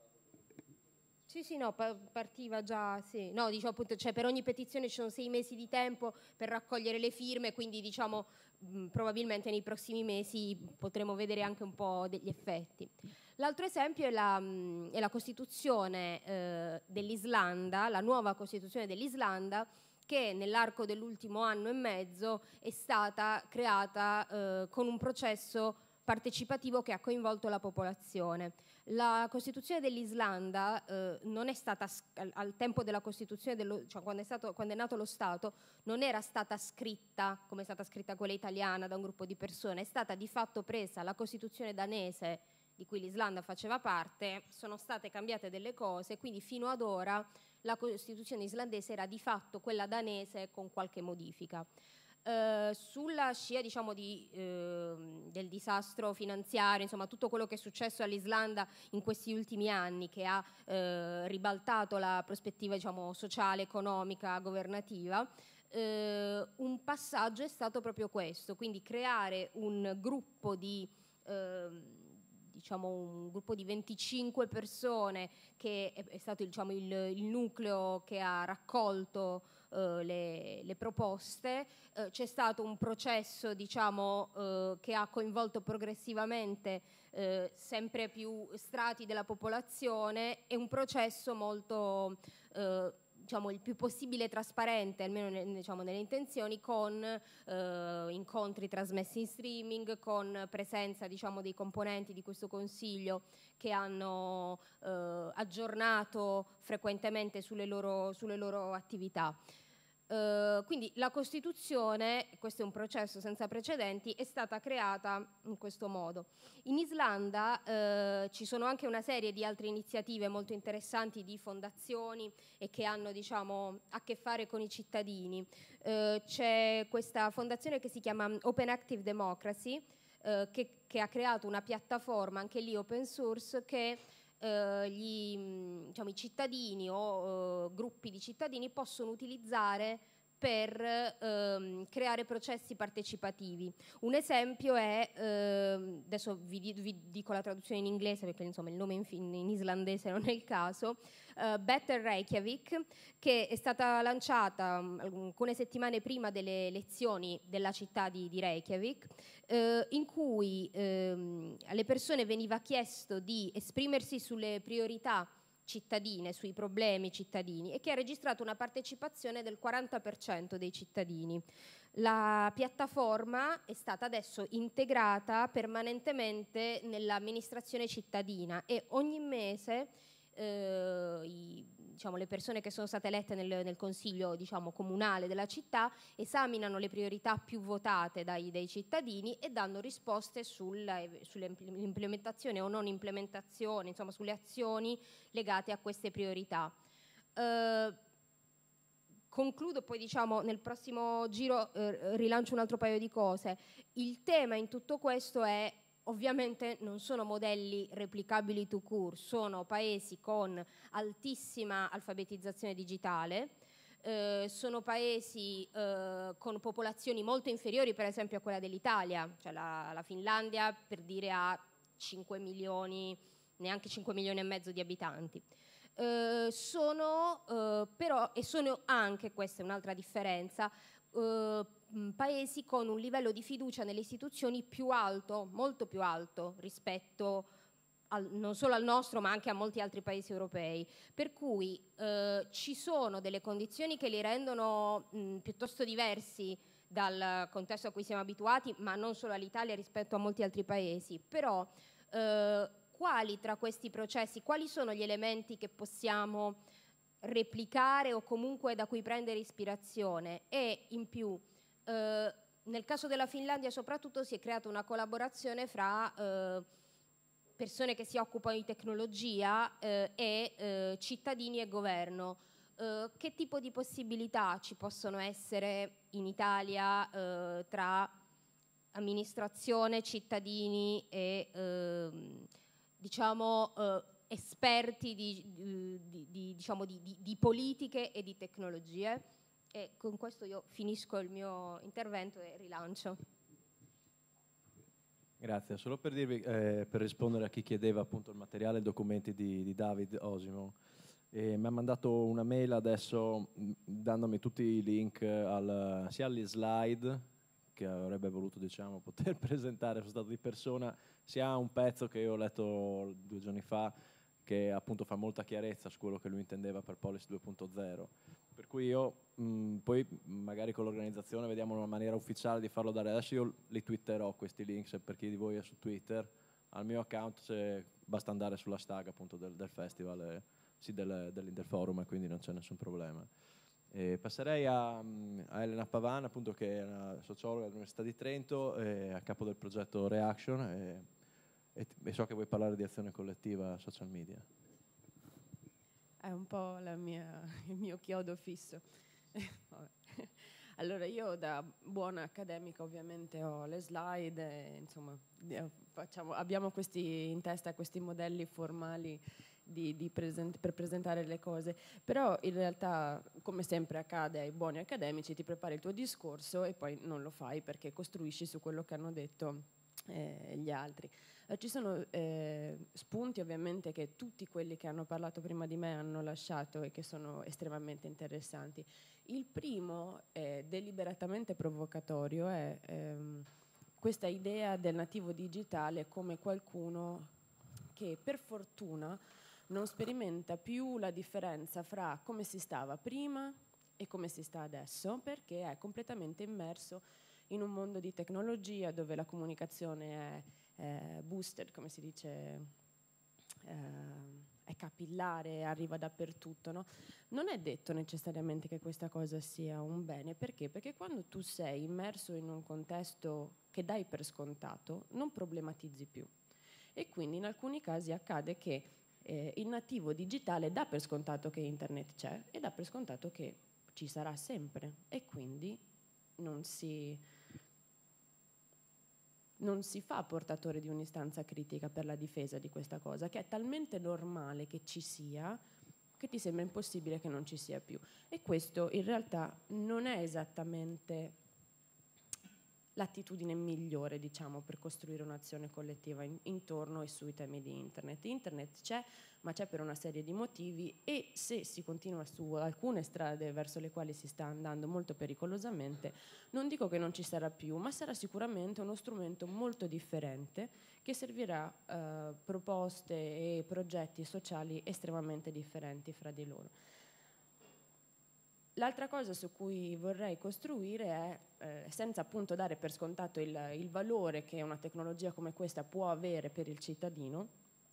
Sì, sì, no, partiva già, sì. No, diciamo appunto, cioè per ogni petizione ci sono sei mesi di tempo per raccogliere le firme, quindi diciamo mh, probabilmente nei prossimi mesi potremo vedere anche un po' degli effetti. L'altro esempio è la, mh, è la Costituzione eh, dell'Islanda, la nuova Costituzione dell'Islanda, che nell'arco dell'ultimo anno e mezzo è stata creata eh, con un processo partecipativo che ha coinvolto la popolazione. La Costituzione dell'Islanda eh, non è stata, al, al tempo della Costituzione, dello, cioè quando, è stato, quando è nato lo Stato, non era stata scritta come è stata scritta quella italiana da un gruppo di persone, è stata di fatto presa la Costituzione danese di cui l'Islanda faceva parte, sono state cambiate delle cose, quindi fino ad ora la Costituzione islandese era di fatto quella danese con qualche modifica. Uh, sulla scia diciamo di, uh, del disastro finanziario, insomma tutto quello che è successo all'Islanda in questi ultimi anni, che ha uh, ribaltato la prospettiva diciamo sociale, economica, governativa, uh, un passaggio è stato proprio questo, quindi creare un gruppo di uh, diciamo un gruppo di venticinque persone che è, è stato diciamo, il, il nucleo che ha raccolto uh, le, le proposte. Uh, c'è stato un processo diciamo, uh, che ha coinvolto progressivamente uh, sempre più strati della popolazione, e un processo molto uh, diciamo il più possibile trasparente, almeno ne, diciamo, nelle intenzioni, con eh, incontri trasmessi in streaming, con presenza diciamo, dei componenti di questo consiglio che hanno eh, aggiornato frequentemente sulle loro, sulle loro attività. Uh, quindi la Costituzione, questo è un processo senza precedenti, è stata creata in questo modo. In Islanda uh, ci sono anche una serie di altre iniziative molto interessanti di fondazioni e che hanno diciamo, a che fare con i cittadini. Uh, c'è questa fondazione che si chiama Open Active Democracy, uh, che, che ha creato una piattaforma, anche lì open source, che Uh, gli, diciamo, i cittadini o uh, gruppi di cittadini possono utilizzare per uh, creare processi partecipativi. Un esempio è, uh, adesso vi, vi dico la traduzione in inglese perché insomma il nome in, in islandese non è il caso, uh, Better Reykjavik, che è stata lanciata um, alcune settimane prima delle elezioni della città di, di Reykjavik, uh, in cui um, alle persone veniva chiesto di esprimersi sulle priorità cittadine, sui problemi cittadini, e che ha registrato una partecipazione del quaranta per cento dei cittadini. La piattaforma è stata adesso integrata permanentemente nell'amministrazione cittadina e ogni mese eh, i, diciamo, le persone che sono state elette nel, nel consiglio diciamo, comunale della città esaminano le priorità più votate dai, dai cittadini e danno risposte sulla, sull'implementazione o non implementazione, insomma sulle azioni legate a queste priorità. Uh, concludo, poi diciamo nel prossimo giro eh, rilancio un altro paio di cose. Il tema in tutto questo è ovviamente non sono modelli replicabili tout court, sono paesi con altissima alfabetizzazione digitale, eh, sono paesi eh, con popolazioni molto inferiori per esempio a quella dell'Italia, cioè la, la Finlandia per dire ha cinque milioni, neanche cinque milioni e mezzo di abitanti. Eh, sono eh, però, e sono anche, questa è un'altra differenza, eh, paesi con un livello di fiducia nelle istituzioni più alto, molto più alto rispetto al, non solo al nostro ma anche a molti altri paesi europei, per cui eh, ci sono delle condizioni che li rendono mh, piuttosto diversi dal contesto a cui siamo abituati, ma non solo all'Italia rispetto a molti altri paesi, però eh, quali tra questi processi, quali sono gli elementi che possiamo replicare o comunque da cui prendere ispirazione? E in più, eh, nel caso della Finlandia soprattutto si è creata una collaborazione fra eh, persone che si occupano di tecnologia eh, e eh, cittadini e governo. Eh, che tipo di possibilità ci possono essere in Italia eh, tra amministrazione, cittadini e eh, diciamo eh, esperti di, di, di, diciamo di, di, di politiche e di tecnologie? E con questo io finisco il mio intervento e rilancio. Grazie, solo per dirvi, eh, per rispondere a chi chiedeva appunto il materiale e i documenti di, di David Osimo, e mi ha mandato una mail adesso mh, dandomi tutti i link al, sia agli slide che avrebbe voluto diciamo poter presentare, sono stato di persona, sia un pezzo che io ho letto due giorni fa che appunto fa molta chiarezza su quello che lui intendeva per Polis due punto zero. Per cui io mh, poi magari con l'organizzazione vediamo una maniera ufficiale di farlo dare. Adesso io li twitterò questi link, se per chi di voi è su Twitter, al mio account se basta andare sulla hashtag appunto del, del festival, eh, sì, del, del, del forum, e quindi non c'è nessun problema. E passerei a, a Elena Pavan, appunto, che è una sociologa dell'Università di Trento, e a capo del progetto Reaction, e, e, e so che vuoi parlare di azione collettiva social media. È un po' la mia, il mio chiodo fisso. Allora, io da buona accademica ovviamente ho le slide, e, insomma, facciamo, abbiamo questi, in testa questi modelli formali di, di present, per presentare le cose, però in realtà, come sempre accade ai buoni accademici, ti prepari il tuo discorso e poi non lo fai perché costruisci su quello che hanno detto eh, gli altri. Eh, ci sono eh, spunti ovviamente che tutti quelli che hanno parlato prima di me hanno lasciato e che sono estremamente interessanti. Il primo, è deliberatamente provocatorio, è ehm, questa idea del nativo digitale come qualcuno che per fortuna non sperimenta più la differenza fra come si stava prima e come si sta adesso, perché è completamente immerso in un mondo di tecnologia dove la comunicazione è eh, boosted, come si dice, eh, è capillare, arriva dappertutto, no? Non è detto necessariamente che questa cosa sia un bene, perché? Perché quando tu sei immerso in un contesto che dai per scontato, non problematizzi più. E quindi in alcuni casi accade che eh, il nativo digitale dà per scontato che internet c'è e dà per scontato che ci sarà sempre, e quindi non si... non si fa portatore di un'istanza critica per la difesa di questa cosa, che è talmente normale che ci sia, che ti sembra impossibile che non ci sia più. E questo in realtà non è esattamente l'attitudine migliore, diciamo, per costruire un'azione collettiva in, intorno e sui temi di internet. Internet c'è, ma c'è per una serie di motivi, e se si continua su alcune strade verso le quali si sta andando molto pericolosamente, non dico che non ci sarà più, ma sarà sicuramente uno strumento molto differente che servirà eh, proposte e progetti sociali estremamente differenti fra di loro. L'altra cosa su cui vorrei costruire è, eh, senza appunto dare per scontato il, il valore che una tecnologia come questa può avere per il cittadino,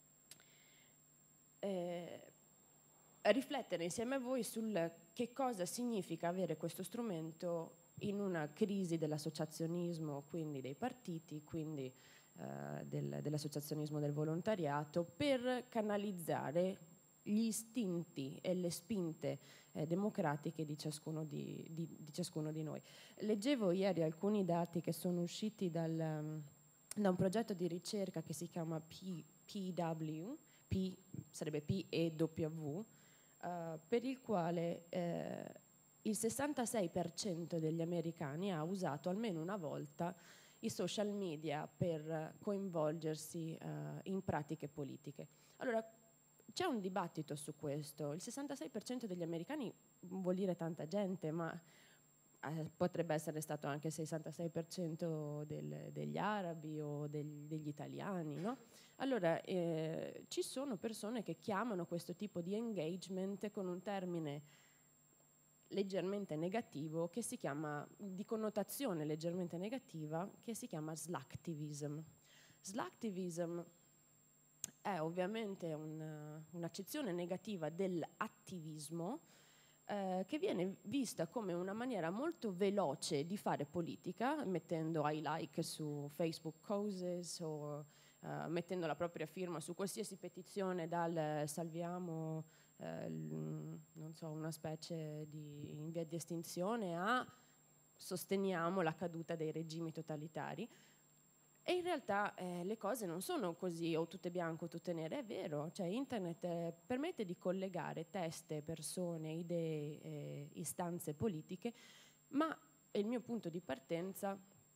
eh, riflettere insieme a voi sul che cosa significa avere questo strumento in una crisi dell'associazionismo, quindi dei partiti, quindi eh, del, dell'associazionismo del volontariato, per canalizzare gli istinti e le spinte eh, democratiche di ciascuno di, di, di ciascuno di noi. Leggevo ieri alcuni dati che sono usciti dal, um, da un progetto di ricerca che si chiama P, P W, P sarebbe P E W, uh, per il quale eh, il sessantasei per cento degli americani ha usato almeno una volta i social media per coinvolgersi uh, in pratiche politiche. Allora, c'è un dibattito su questo. Il sessantasei per cento degli americani vuol dire tanta gente, ma eh, potrebbe essere stato anche il sessantasei per cento del, degli arabi o del, degli italiani, no? Allora, eh, ci sono persone che chiamano questo tipo di engagement con un termine leggermente negativo che si chiama, di connotazione leggermente negativa, che si chiama slacktivism. Slacktivism è ovviamente un, un'accezione negativa dell'attivismo eh, che viene vista come una maniera molto veloce di fare politica, mettendo I like su Facebook causes o uh, mettendo la propria firma su qualsiasi petizione, dal salviamo eh, non so, una specie di in via di estinzione a sosteniamo la caduta dei regimi totalitari. E in realtà eh, le cose non sono così, o tutte bianche o tutte nere, è vero, cioè internet eh, permette di collegare teste, persone, idee, eh, istanze politiche, ma il mio punto di partenza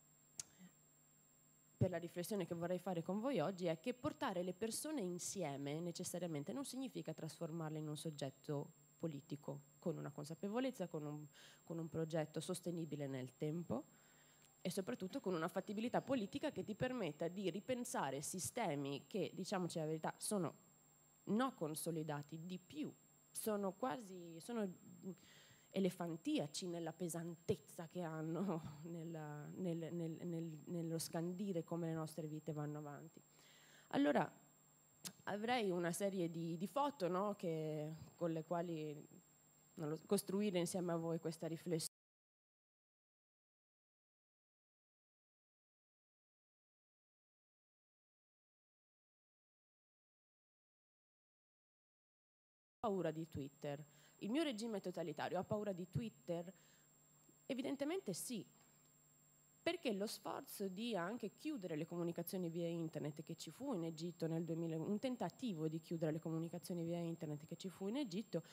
per la riflessione che vorrei fare con voi oggi è che portare le persone insieme necessariamente non significa trasformarle in un soggetto politico, con una consapevolezza, con un, con un progetto sostenibile nel tempo, e soprattutto con una fattibilità politica che ti permetta di ripensare sistemi che, diciamoci la verità, sono non consolidati, di più, sono quasi sono elefantiaci nella pesantezza che hanno nella, nel, nel, nel, nello scandire come le nostre vite vanno avanti. Allora, avrei una serie di, di foto, no, che, con le quali non lo, costruire insieme a voi questa riflessione. Paura di Twitter. Il mio regime totalitario ha paura di Twitter? Evidentemente sì, perché lo sforzo di anche chiudere le comunicazioni via internet che ci fu in Egitto nel duemila, un tentativo di chiudere le comunicazioni via internet che ci fu in Egitto,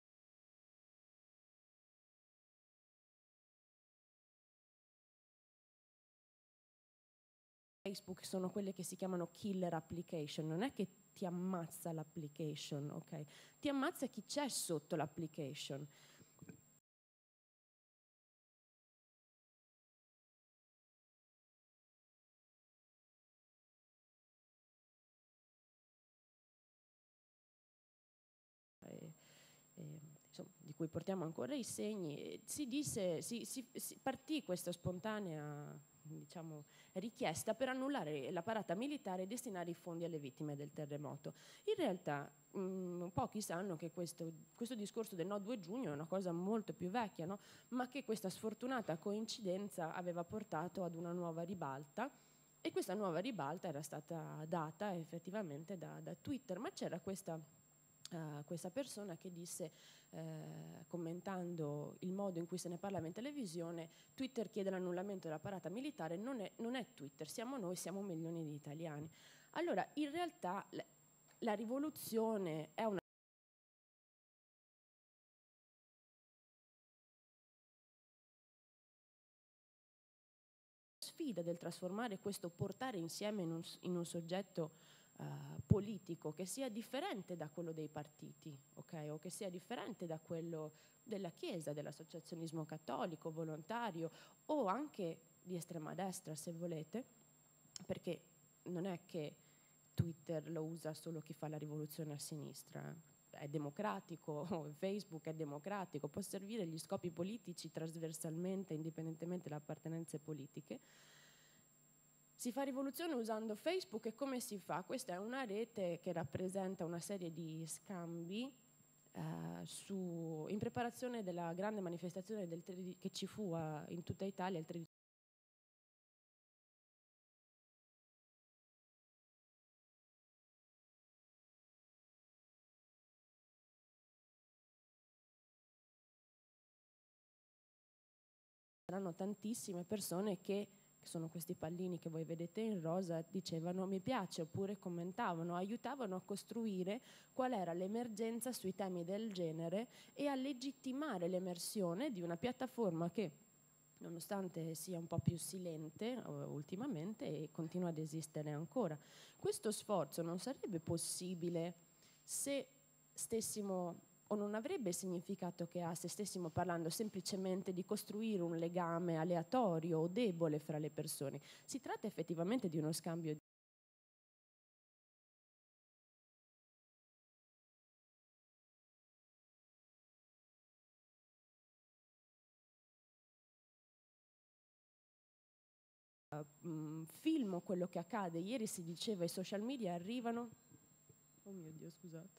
Facebook sono quelle che si chiamano killer application, non è che ti ammazza l'application, ok? Ti ammazza chi c'è sotto l'application. E, e, insomma, di cui portiamo ancora i segni. Si disse, si, si, si partì questa spontanea, diciamo, richiesta per annullare la parata militare e destinare i fondi alle vittime del terremoto. In realtà mh, pochi sanno che questo, questo discorso del no due giugno è una cosa molto più vecchia, no? Ma che questa sfortunata coincidenza aveva portato ad una nuova ribalta, e questa nuova ribalta era stata data effettivamente da, da Twitter, ma c'era questa Uh, questa persona che disse, uh, commentando il modo in cui se ne parlava in televisione, Twitter chiede l'annullamento della parata militare, non è, non è Twitter, siamo noi, siamo milioni di italiani. Allora, in realtà la, la rivoluzione è una sfida del trasformare questo, portare insieme in un, in un soggetto Uh, politico che sia differente da quello dei partiti, okay? O che sia differente da quello della Chiesa, dell'associazionismo cattolico, volontario, o anche di estrema destra, se volete, perché non è che Twitter lo usa solo chi fa la rivoluzione a sinistra, eh? È democratico, Facebook è democratico, può servire gli scopi politici trasversalmente, indipendentemente dalle appartenenze politiche. Si fa rivoluzione usando Facebook, e come si fa? Questa è una rete che rappresenta una serie di scambi eh, su, in preparazione della grande manifestazione del tredici, che ci fu a, in tutta Italia il tredici saranno tantissime persone che che sono questi pallini che voi vedete in rosa, dicevano mi piace, oppure commentavano, aiutavano a costruire qual era l'emergenza sui temi del genere e a legittimare l'emersione di una piattaforma che, nonostante sia un po' più silente uh, ultimamente, e continua ad esistere ancora. Questo sforzo non sarebbe possibile se stessimo, o non avrebbe il significato che ha se stessimo parlando semplicemente di costruire un legame aleatorio o debole fra le persone. Si tratta effettivamente di uno scambio di uh, filmo quello che accade. Ieri si diceva i social media arrivano, oh mio Dio, scusate,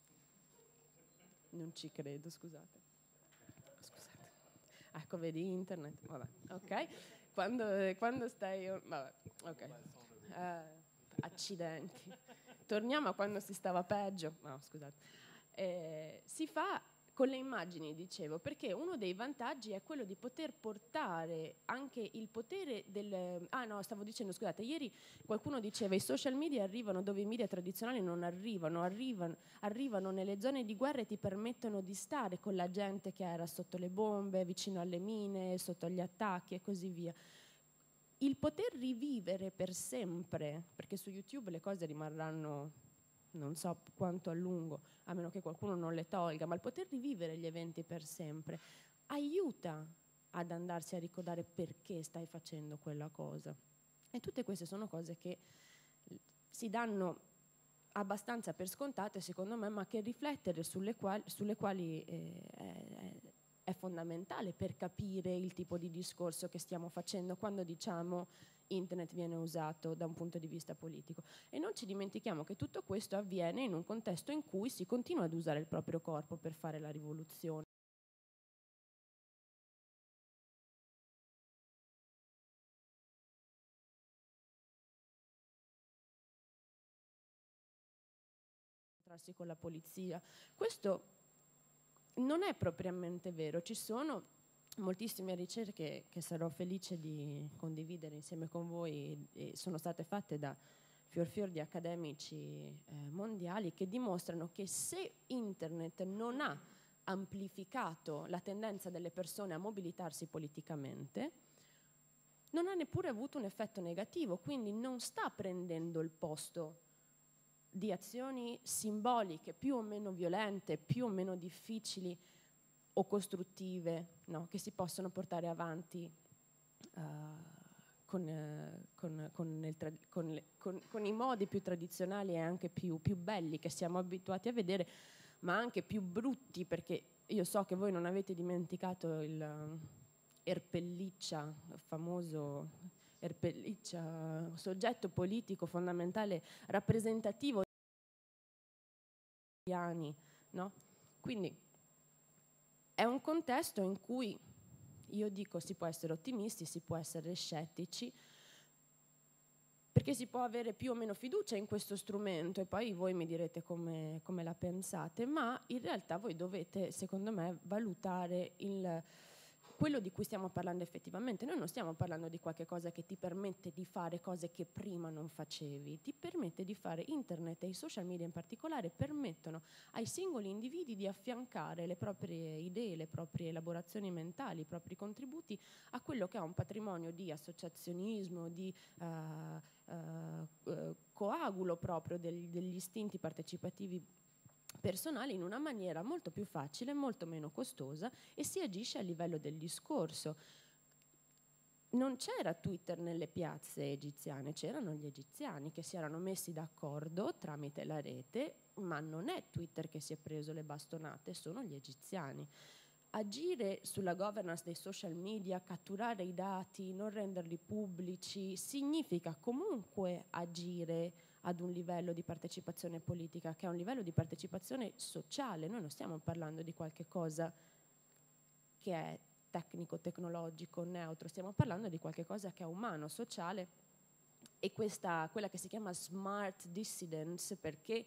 non ci credo, scusate. Scusate. Ecco, vedi internet, vabbè, ok. Quando, quando stai, vabbè, ok. Uh, accidenti. Torniamo a quando si stava peggio. No, scusate. Eh, si fa con le immagini, dicevo, perché uno dei vantaggi è quello di poter portare anche il potere del... Ah no, stavo dicendo, scusate, ieri qualcuno diceva i social media arrivano dove i media tradizionali non arrivano, arrivano, arrivano nelle zone di guerra e ti permettono di stare con la gente che era sotto le bombe, vicino alle mine, sotto gli attacchi e così via. Il poter rivivere per sempre, perché su YouTube le cose rimarranno non so quanto a lungo, a meno che qualcuno non le tolga, ma il poter rivivere gli eventi per sempre aiuta ad andarsi a ricordare perché stai facendo quella cosa. E tutte queste sono cose che si danno abbastanza per scontate, secondo me, ma che riflettere sulle quali, sulle quali eh, è, è fondamentale per capire il tipo di discorso che stiamo facendo quando diciamo internet viene usato da un punto di vista politico. E non ci dimentichiamo che tutto questo avviene in un contesto in cui si continua ad usare il proprio corpo per fare la rivoluzione. Incontrarsi con la polizia. Questo non è propriamente vero. Ci sono moltissime ricerche che sarò felice di condividere insieme con voi e sono state fatte da fior fior di accademici eh, mondiali che dimostrano che se internet non ha amplificato la tendenza delle persone a mobilitarsi politicamente, non ha neppure avuto un effetto negativo, quindi non sta prendendo il posto di azioni simboliche più o meno violente, più o meno difficili o costruttive, no, che si possono portare avanti uh, con, uh, con, con, il tra- con, le, con, con i modi più tradizionali e anche più, più belli che siamo abituati a vedere, ma anche più brutti, perché io so che voi non avete dimenticato il uh, Erpelliccia, famoso Erpelliccia, soggetto politico fondamentale, rappresentativo degli anni, no? Quindi è un contesto in cui io dico si può essere ottimisti, si può essere scettici, perché si può avere più o meno fiducia in questo strumento e poi voi mi direte come, come la pensate, ma in realtà voi dovete, secondo me, valutare il, quello di cui stiamo parlando effettivamente. Noi non stiamo parlando di qualche cosa che ti permette di fare cose che prima non facevi, ti permette di fare internet e i social media in particolare permettono ai singoli individui di affiancare le proprie idee, le proprie elaborazioni mentali, i propri contributi a quello che è un patrimonio di associazionismo, di uh, uh, uh, coagulo proprio degli, degli istinti partecipativi personali in una maniera molto più facile, molto meno costosa e si agisce a livello del discorso. Non c'era Twitter nelle piazze egiziane, c'erano gli egiziani che si erano messi d'accordo tramite la rete, ma non è Twitter che si è preso le bastonate, sono gli egiziani. Agire sulla governance dei social media, catturare i dati, non renderli pubblici, significa comunque agire ad un livello di partecipazione politica, che è un livello di partecipazione sociale. Noi non stiamo parlando di qualche cosa che è tecnico-tecnologico, neutro, stiamo parlando di qualche cosa che è umano, sociale, e questa, quella che si chiama smart dissidence, perché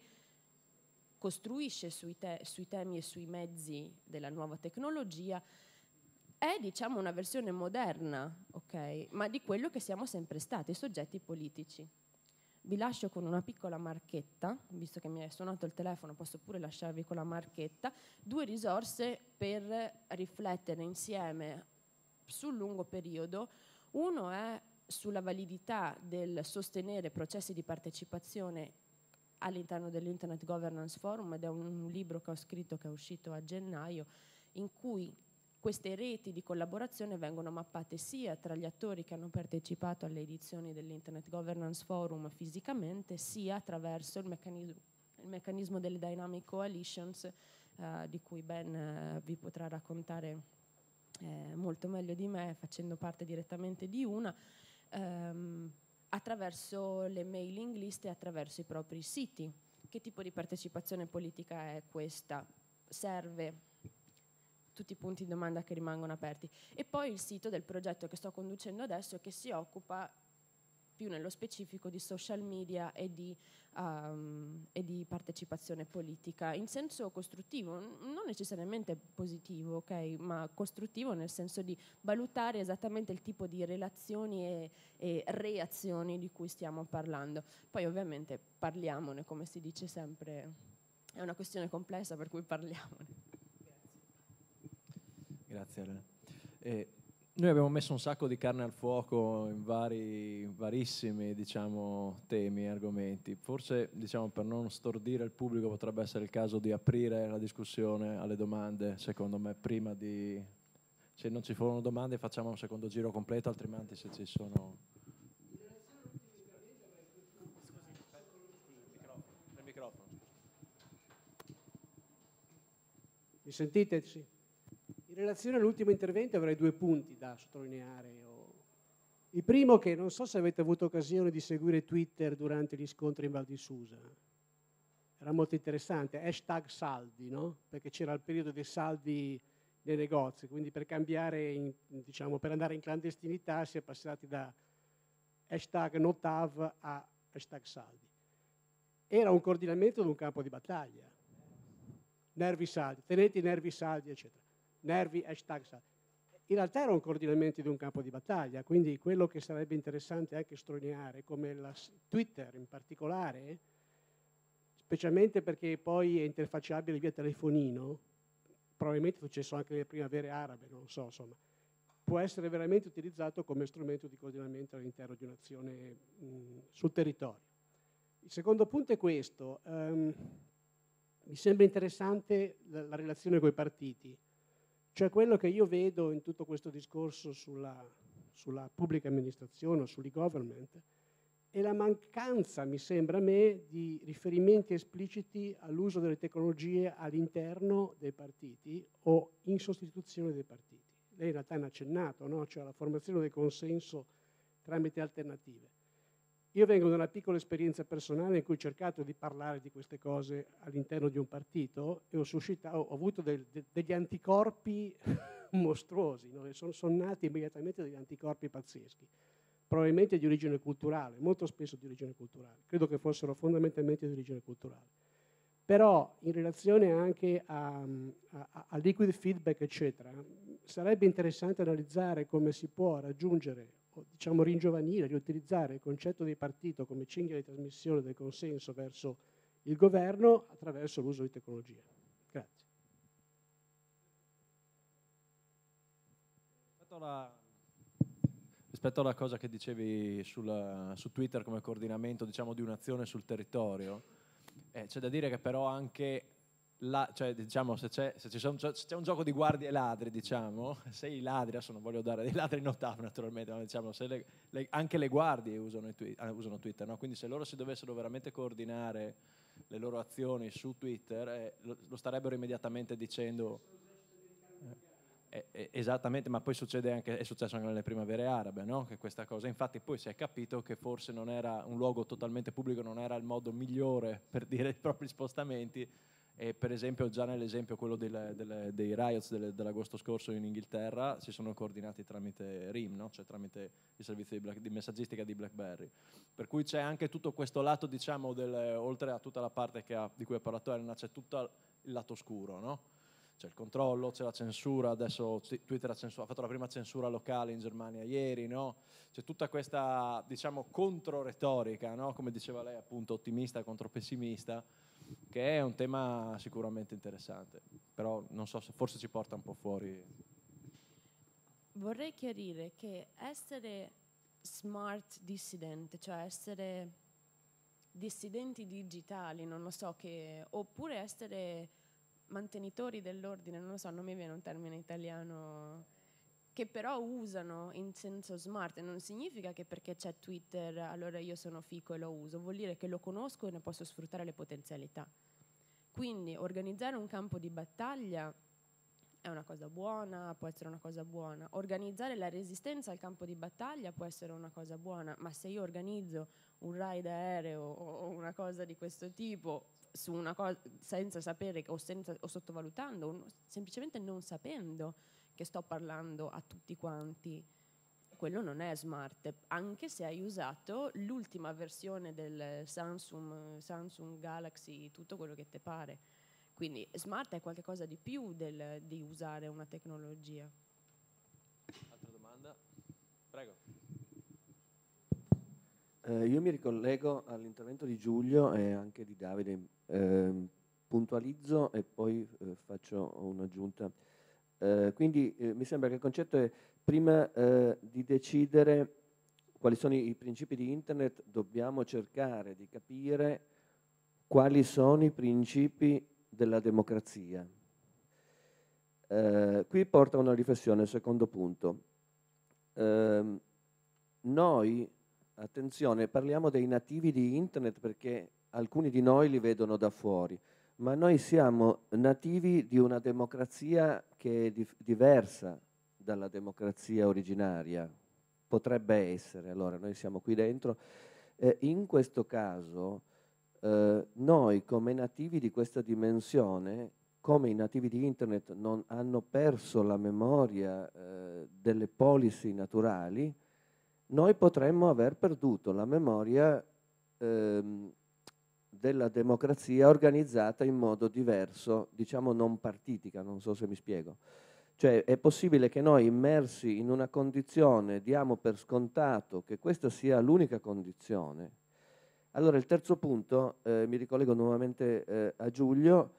costruisce sui, te, sui temi e sui mezzi della nuova tecnologia è, diciamo, una versione moderna, ok, ma di quello che siamo sempre stati, soggetti politici. Vi lascio con una piccola marchetta, visto che mi è suonato il telefono, posso pure lasciarvi con la marchetta, due risorse per riflettere insieme sul lungo periodo. Uno è sulla validità del sostenere processi di partecipazione all'interno dell'Internet Governance Forum, ed è un libro che ho scritto, che è uscito a gennaio, in cui queste reti di collaborazione vengono mappate sia tra gli attori che hanno partecipato alle edizioni dell'Internet Governance Forum fisicamente, sia attraverso il meccanismo, il meccanismo delle Dynamic Coalitions, eh, di cui Ben eh, vi potrà raccontare eh, molto meglio di me, facendo parte direttamente di una, ehm, attraverso le mailing list e attraverso i propri siti. Che tipo di partecipazione politica è questa? Serve? Tutti i punti di domanda che rimangono aperti. E poi il sito del progetto che sto conducendo adesso, che si occupa più nello specifico di social media e di, um, e di partecipazione politica, in senso costruttivo, non necessariamente positivo, okay? Ma costruttivo nel senso di valutare esattamente il tipo di relazioni e, e reazioni di cui stiamo parlando. Poi ovviamente parliamone, come si dice sempre, è una questione complessa, per cui parliamone. Grazie Elena. Eh, noi abbiamo messo un sacco di carne al fuoco in vari, varissimi, diciamo, temi, argomenti. Forse, diciamo, per non stordire il pubblico potrebbe essere il caso di aprire la discussione alle domande, secondo me, prima di... Se non ci furono domande facciamo un secondo giro completo, altrimenti se ci sono... Il microfono. Mi sentite? Sì. In relazione all'ultimo intervento avrei due punti da sottolineare. Il primo, che non so se avete avuto occasione di seguire Twitter durante gli scontri in Val di Susa. Era molto interessante, hashtag saldi, no? Perché c'era il periodo dei saldi nei negozi, quindi per cambiare, in, diciamo, per andare in clandestinità si è passati da hashtag notav a hashtag saldi. Era un coordinamento di un campo di battaglia. Nervi saldi, tenete i nervi saldi, eccetera. Nervi, hashtag saldi. In realtà era un coordinamento di un campo di battaglia, quindi quello che sarebbe interessante anche sottolineare, come la, Twitter in particolare, specialmente perché poi è interfacciabile via telefonino, probabilmente è successo anche nelle primavere arabe, non so, insomma, può essere veramente utilizzato come strumento di coordinamento all'interno di un'azione mh, sul territorio. Il secondo punto è questo. Um, mi sembra interessante la, la relazione con i partiti. Cioè quello che io vedo in tutto questo discorso sulla, sulla pubblica amministrazione o sull'e-government è la mancanza, mi sembra a me, di riferimenti espliciti all'uso delle tecnologie all'interno dei partiti o in sostituzione dei partiti. Lei in realtà ne ha accennato, no? Cioè la formazione del consenso tramite alternative. Io vengo da una piccola esperienza personale in cui ho cercato di parlare di queste cose all'interno di un partito e ho, suscitato, ho avuto del, de, degli anticorpi mostruosi, no? sono, sono nati immediatamente degli anticorpi pazzeschi, probabilmente di origine culturale, molto spesso di origine culturale, credo che fossero fondamentalmente di origine culturale. Però in relazione anche a, a, a liquid feedback, eccetera, sarebbe interessante analizzare come si può raggiungere, diciamo ringiovanire, riutilizzare il concetto di partito come cinghia di trasmissione del consenso verso il governo attraverso l'uso di tecnologie. Grazie. Rispetto alla, rispetto alla cosa che dicevi sulla, su Twitter come coordinamento, diciamo, di un'azione sul territorio, eh, c'è da dire che però anche La, cioè, diciamo, se c'è, se ci sono, se c'è un gioco di guardie e ladri, diciamo, se i ladri, adesso non voglio dare dei ladri notav naturalmente, ma diciamo, se le, le, anche le guardie usano, i twi- uh, usano Twitter, no? Quindi se loro si dovessero veramente coordinare le loro azioni su Twitter, eh, lo, lo starebbero immediatamente dicendo... Eh, eh, esattamente, ma poi succede anche, è successo anche nelle primavere arabe, no? Che questa cosa, infatti poi si è capito che forse non era un luogo totalmente pubblico, non era il modo migliore per dire i propri spostamenti. E per esempio già nell'esempio quello delle, delle, dei riots delle, dell'agosto scorso in Inghilterra si sono coordinati tramite R I M, no? Cioè tramite il servizio di, Black, di messaggistica di BlackBerry. Per cui c'è anche tutto questo lato, diciamo, del, oltre a tutta la parte che ha, di cui ha parlato Elena, c'è tutto il lato oscuro, no? c'è il controllo, c'è la censura, adesso Twitter ha, censura, ha fatto la prima censura locale in Germania ieri, no? C'è tutta questa, diciamo, controretorica, no? Come diceva lei, appunto, ottimista contro pessimista, che è un tema sicuramente interessante, però non so se forse ci porta un po' fuori. Vorrei chiarire che essere smart dissident, cioè essere dissidenti digitali, non lo so, che, oppure essere mantenitori dell'ordine, non lo so, non mi viene un termine italiano, che però usano in senso smart, non significa che perché c'è Twitter allora io sono fico e lo uso, vuol dire che lo conosco e ne posso sfruttare le potenzialità. Quindi organizzare un campo di battaglia è una cosa buona, può essere una cosa buona. Organizzare la resistenza al campo di battaglia può essere una cosa buona, ma se io organizzo un raid aereo o una cosa di questo tipo su una cosa senza sapere o, senza, o sottovalutando, o semplicemente non sapendo che sto parlando a tutti quanti, quello non è smart, anche se hai usato l'ultima versione del Samsung, Samsung Galaxy, tutto quello che ti pare. Quindi smart è qualcosa di più del, di usare una tecnologia. Altra domanda? Prego. Eh, io mi ricollego all'intervento di Giulio e anche di Davide. Eh, puntualizzo e poi eh, faccio un'aggiunta. Eh, quindi eh, mi sembra che il concetto è prima eh, di decidere quali sono i, i principi di Internet, dobbiamo cercare di capire quali sono i principi della democrazia. Eh, qui porta una riflessione, secondo punto. Eh, noi, attenzione, parliamo dei nativi di Internet perché alcuni di noi li vedono da fuori, ma noi siamo nativi di una democrazia che è di- diversa dalla democrazia originaria. Potrebbe essere, allora noi siamo qui dentro. Eh, in questo caso eh, noi come nativi di questa dimensione, come i nativi di Internet non hanno perso la memoria eh, delle policy naturali, noi potremmo aver perduto la memoria ehm, della democrazia organizzata in modo diverso, diciamo non partitica, non so se mi spiego. Cioè è possibile che noi immersi in una condizione diamo per scontato che questa sia l'unica condizione. Allora il terzo punto, eh, mi ricollego nuovamente eh, a Giulio.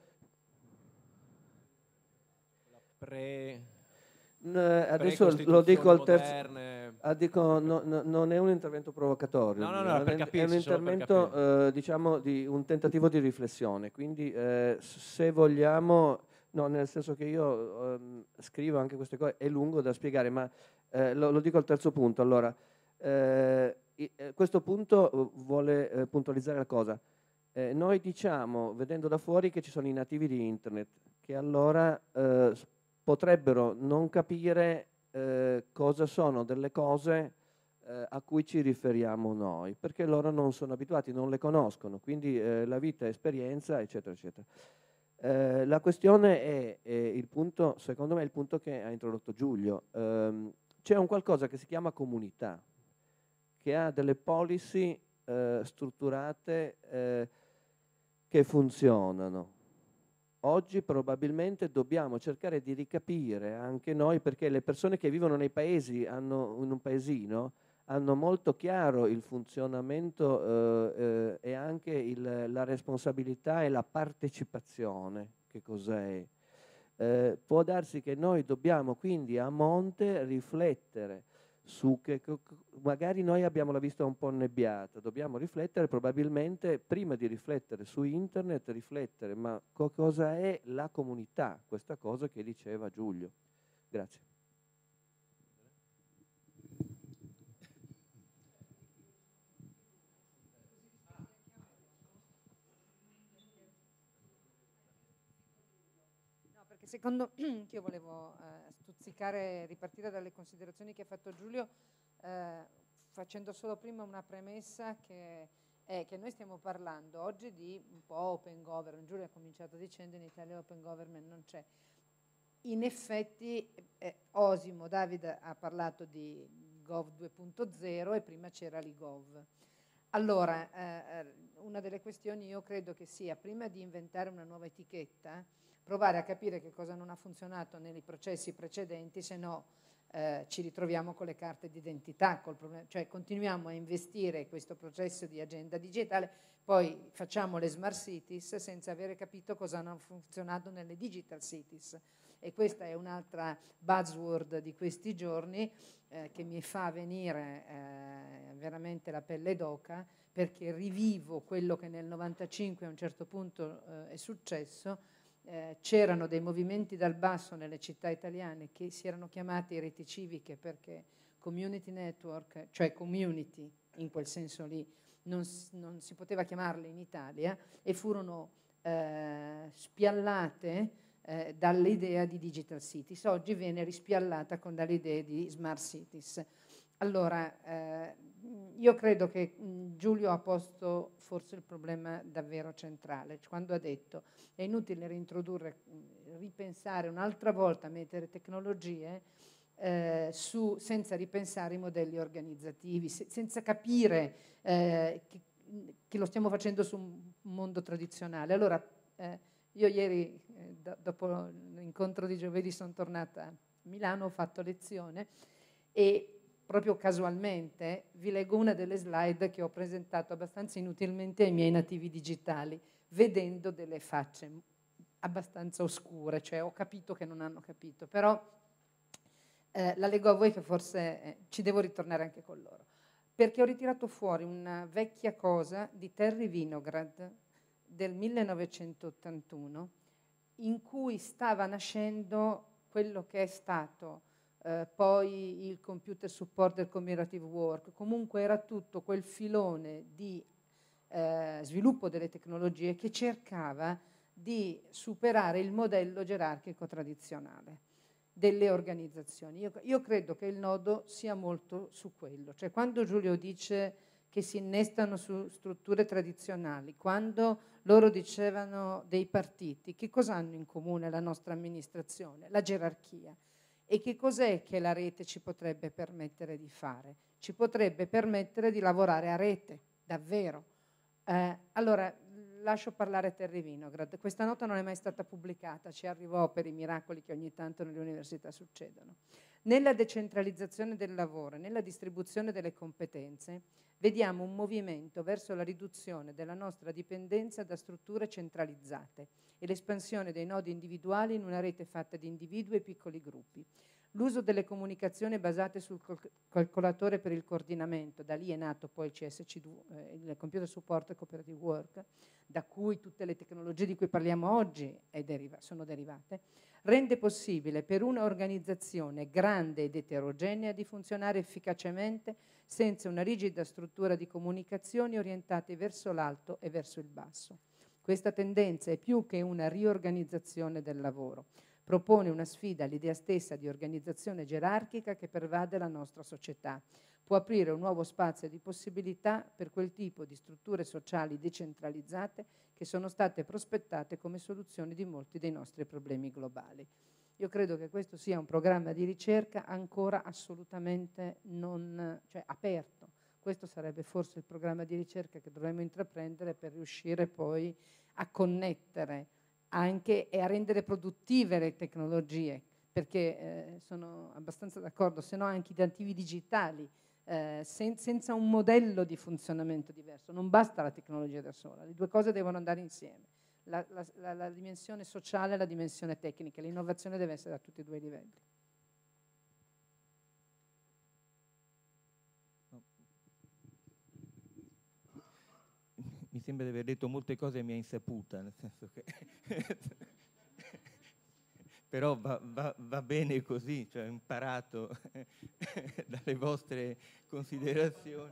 La pre... N- adesso lo dico al terzo, moderne. ah, dico, no, no, non è un intervento provocatorio, No, no, no, è, per un- capirci, è un solo per intervento capire. eh, diciamo di un tentativo di riflessione, quindi eh, se vogliamo, no, nel senso che io ehm, scrivo anche queste cose, è lungo da spiegare, ma eh, lo, lo dico al terzo punto. Allora, eh, i- eh, questo punto eh, vuole eh, puntualizzare la cosa. Eh, noi diciamo, vedendo da fuori, che ci sono i nativi di Internet, che allora eh, s- potrebbero non capire eh, cosa sono delle cose eh, a cui ci riferiamo noi, perché loro non sono abituati, non le conoscono, quindi eh, la vita è esperienza, eccetera, eccetera. Eh, la questione è, è il punto, secondo me, è il punto che ha introdotto Giulio. Ehm, c'è un qualcosa che si chiama comunità, che ha delle policy eh, strutturate eh, che funzionano. Oggi probabilmente dobbiamo cercare di ricapire anche noi, perché le persone che vivono nei paesi, hanno, in un paesino, hanno molto chiaro il funzionamento eh, eh, e anche il, la responsabilità e la partecipazione, che cos'è. Eh, può darsi che noi dobbiamo quindi a monte riflettere su che co- magari noi abbiamo la vista un po' annebbiata, dobbiamo riflettere probabilmente, prima di riflettere su Internet, riflettere ma co- cosa è la comunità, questa cosa che diceva Giulio. Grazie. No, perché secondo che io volevo eh, stuzzicare, ripartire dalle considerazioni che ha fatto Giulio, eh, facendo solo prima una premessa che è che noi stiamo parlando oggi di un po' open government. Giulio ha cominciato dicendo in Italia open government non c'è. In effetti eh, Osimo, Davide ha parlato di Gov due punto zero e prima c'era l'eGov. Allora, eh, una delle questioni io credo che sia, prima di inventare una nuova etichetta, provare a capire che cosa non ha funzionato nei processi precedenti, se no eh, ci ritroviamo con le carte d'identità, col problema, cioè continuiamo a investire in questo processo di agenda digitale, poi facciamo le smart cities senza avere capito cosa non ha funzionato nelle digital cities. E questa è un'altra buzzword di questi giorni eh, che mi fa venire eh, veramente la pelle d'oca, perché rivivo quello che nel novantacinque a un certo punto eh, è successo. Eh, c'erano dei movimenti dal basso nelle città italiane che si erano chiamati reti civiche perché community network, cioè community in quel senso lì, non, non si poteva chiamarle in Italia, e furono eh, spiallate eh, dall'idea di digital cities. Oggi viene rispiallata con dall'idea di smart cities. Allora, eh, io credo che mh, Giulio ha posto forse il problema davvero centrale, quando ha detto è inutile reintrodurre, ripensare un'altra volta, mettere tecnologie eh, su, senza ripensare i modelli organizzativi, se, senza capire eh, che, che lo stiamo facendo su un mondo tradizionale. Allora, eh, io ieri, eh, do, dopo l'incontro di giovedì, sono tornata a Milano, ho fatto lezione e proprio casualmente vi leggo una delle slide che ho presentato abbastanza inutilmente ai miei nativi digitali, vedendo delle facce abbastanza oscure, cioè ho capito che non hanno capito, però eh, la leggo a voi che forse eh, ci devo ritornare anche con loro, perché ho ritirato fuori una vecchia cosa di Terry Winograd del millenovecentottantuno, in cui stava nascendo quello che è stato Uh, poi il computer supported cooperative work, comunque era tutto quel filone di uh, sviluppo delle tecnologie che cercava di superare il modello gerarchico tradizionale delle organizzazioni. Io, io credo che il nodo sia molto su quello, cioè quando Giulio dice che si innestano su strutture tradizionali, quando loro dicevano dei partiti, che cosa hanno in comune la nostra amministrazione? La gerarchia. E che cos'è che la rete ci potrebbe permettere di fare? Ci potrebbe permettere di lavorare a rete, davvero. Eh, allora, lascio parlare Terry Winograd. Questa nota non è mai stata pubblicata, ci arrivò per i miracoli che ogni tanto nelle università succedono. Nella decentralizzazione del lavoro, nella distribuzione delle competenze, vediamo un movimento verso la riduzione della nostra dipendenza da strutture centralizzate e l'espansione dei nodi individuali in una rete fatta di individui e piccoli gruppi. L'uso delle comunicazioni basate sul calcolatore per il coordinamento, da lì è nato poi il C S C due, eh, il Computer Support Cooperative Work, da cui tutte le tecnologie di cui parliamo oggi è deriva- sono derivate, rende possibile per un'organizzazione grande ed eterogenea di funzionare efficacemente senza una rigida struttura di comunicazioni orientate verso l'alto e verso il basso. Questa tendenza è più che una riorganizzazione del lavoro. Propone una sfida all'idea stessa di organizzazione gerarchica che pervade la nostra società. Può aprire un nuovo spazio di possibilità per quel tipo di strutture sociali decentralizzate che sono state prospettate come soluzioni di molti dei nostri problemi globali. Io credo che questo sia un programma di ricerca ancora assolutamente non, cioè aperto. Questo sarebbe forse il programma di ricerca che dovremmo intraprendere per riuscire poi a connettere anche e a rendere produttive le tecnologie, perché eh, sono abbastanza d'accordo, se no anche i nativi digitali, eh, sen- senza un modello di funzionamento diverso, non basta la tecnologia da sola, le due cose devono andare insieme, la, la, la, la dimensione sociale e la dimensione tecnica, l'innovazione deve essere a tutti e due i livelli. Mi sembra di aver detto molte cose a mia insaputa, nel senso che però va, va, va bene così, cioè ho imparato dalle vostre considerazioni.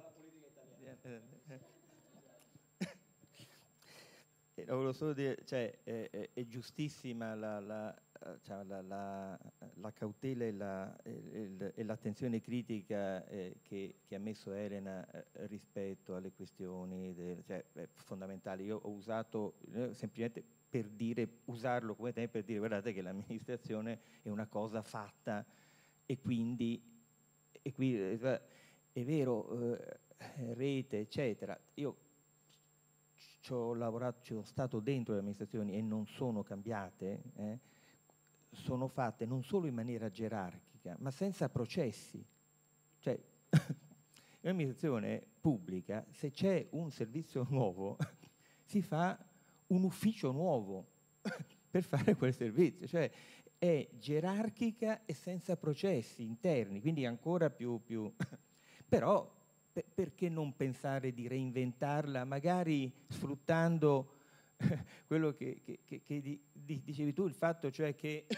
E volevo solo dire, cioè, è, è, è giustissima la, la, cioè, la, la, la cautela e, la, e, e l'attenzione critica eh, che, che ha messo Elena eh, rispetto alle questioni del, cioè, eh, fondamentali. Io ho usato eh, semplicemente per dire, usarlo come te per dire guardate che l'amministrazione è una cosa fatta e quindi, e qui, eh, è vero, eh, rete, eccetera. Io ci ho lavorato, ci sono stato dentro le amministrazioni e non sono cambiate, eh, sono fatte non solo in maniera gerarchica, ma senza processi. Cioè, in un'amministrazione pubblica, se c'è un servizio nuovo, si fa un ufficio nuovo per fare quel servizio. Cioè, è gerarchica e senza processi interni, quindi ancora più... più però, per, perché non pensare di reinventarla, magari sfruttando quello che, che, che, che di, di, dicevi tu, il fatto cioè che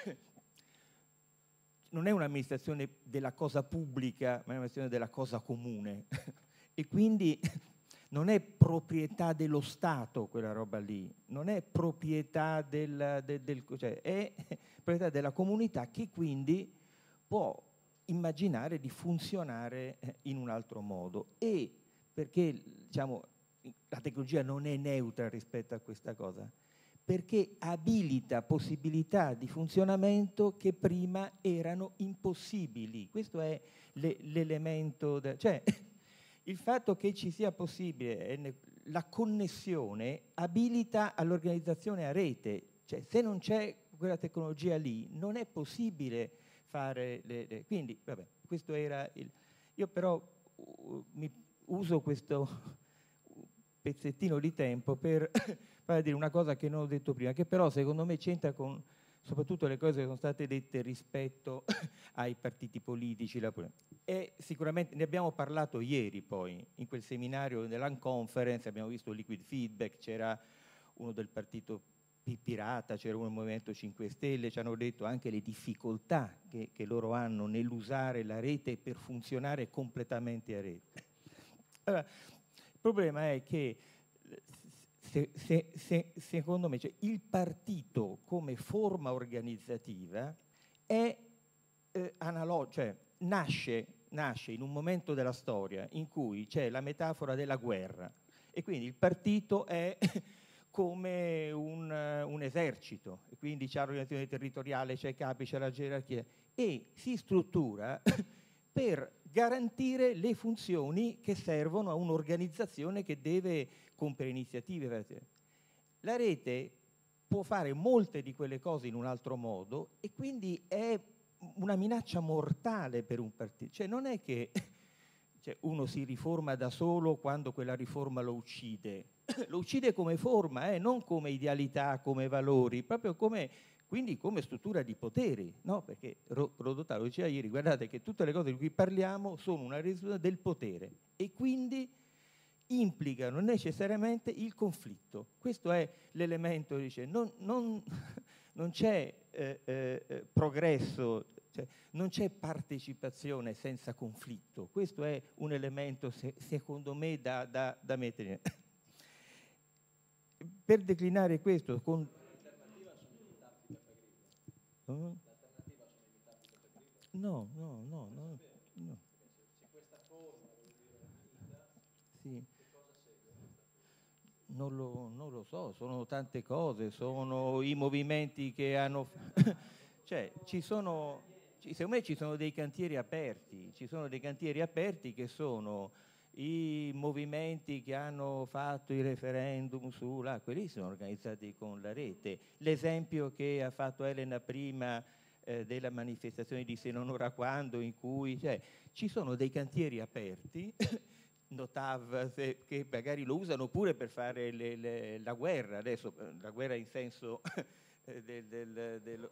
non è un'amministrazione della cosa pubblica, ma è un'amministrazione della cosa comune. E quindi non è proprietà dello Stato quella roba lì, non è proprietà del, del, del cioè è proprietà della comunità, che quindi può immaginare di funzionare in un altro modo. E perché, diciamo, la tecnologia non è neutra rispetto a questa cosa? Perché abilita possibilità di funzionamento che prima erano impossibili. Questo è le, l'elemento, de, cioè il fatto che ci sia possibile, la connessione abilita all'organizzazione a rete. Cioè, se non c'è quella tecnologia lì, non è possibile fare le... le quindi, vabbè, questo era il... Io però uh, mi uso questo pezzettino di tempo per far dire una cosa che non ho detto prima, che però secondo me c'entra con soprattutto le cose che sono state dette rispetto ai partiti politici. La... E sicuramente ne abbiamo parlato ieri poi, in quel seminario dell'Unconference, abbiamo visto Liquid Feedback, c'era uno del partito Pirata, c'era uno del Movimento cinque Stelle, ci hanno detto anche le difficoltà che, che loro hanno nell'usare la rete per funzionare completamente a rete. Allora, il problema è che se, se, se, secondo me cioè, il partito come forma organizzativa è eh, analogico, cioè nasce, nasce in un momento della storia in cui c'è la metafora della guerra e quindi il partito è come un, un esercito, e quindi c'è l'organizzazione territoriale, c'è i capi, c'è la gerarchia, e si struttura per garantire le funzioni che servono a un'organizzazione che deve compiere iniziative. La rete può fare molte di quelle cose in un altro modo e quindi è una minaccia mortale per un partito. Cioè non è che cioè, uno si riforma da solo quando quella riforma lo uccide, lo uccide come forma, eh, non come idealità, come valori, proprio come, quindi come struttura di poteri, no? Perché Rodotà lo diceva ieri, guardate che tutte le cose di cui parliamo sono una risultante del potere e quindi implicano necessariamente il conflitto. Questo è l'elemento, dice, non, non, non c'è eh, eh, progresso, cioè, non c'è partecipazione senza conflitto. Questo è un elemento, se, secondo me, da, da, da mettere. Per declinare questo con... No, no, no, no, no. Sì. Non lo, non lo so, sono tante cose, sono i movimenti che hanno... cioè, ci sono... Secondo me ci sono dei cantieri aperti, ci sono dei cantieri aperti che sono i movimenti che hanno fatto i referendum sulla, quelli sono organizzati con la rete. L'esempio che ha fatto Elena prima eh, della manifestazione di Se non ora quando, in cui cioè, ci sono dei cantieri aperti, Notav se, che magari lo usano pure per fare le, le, la guerra, adesso la guerra in senso del... del, del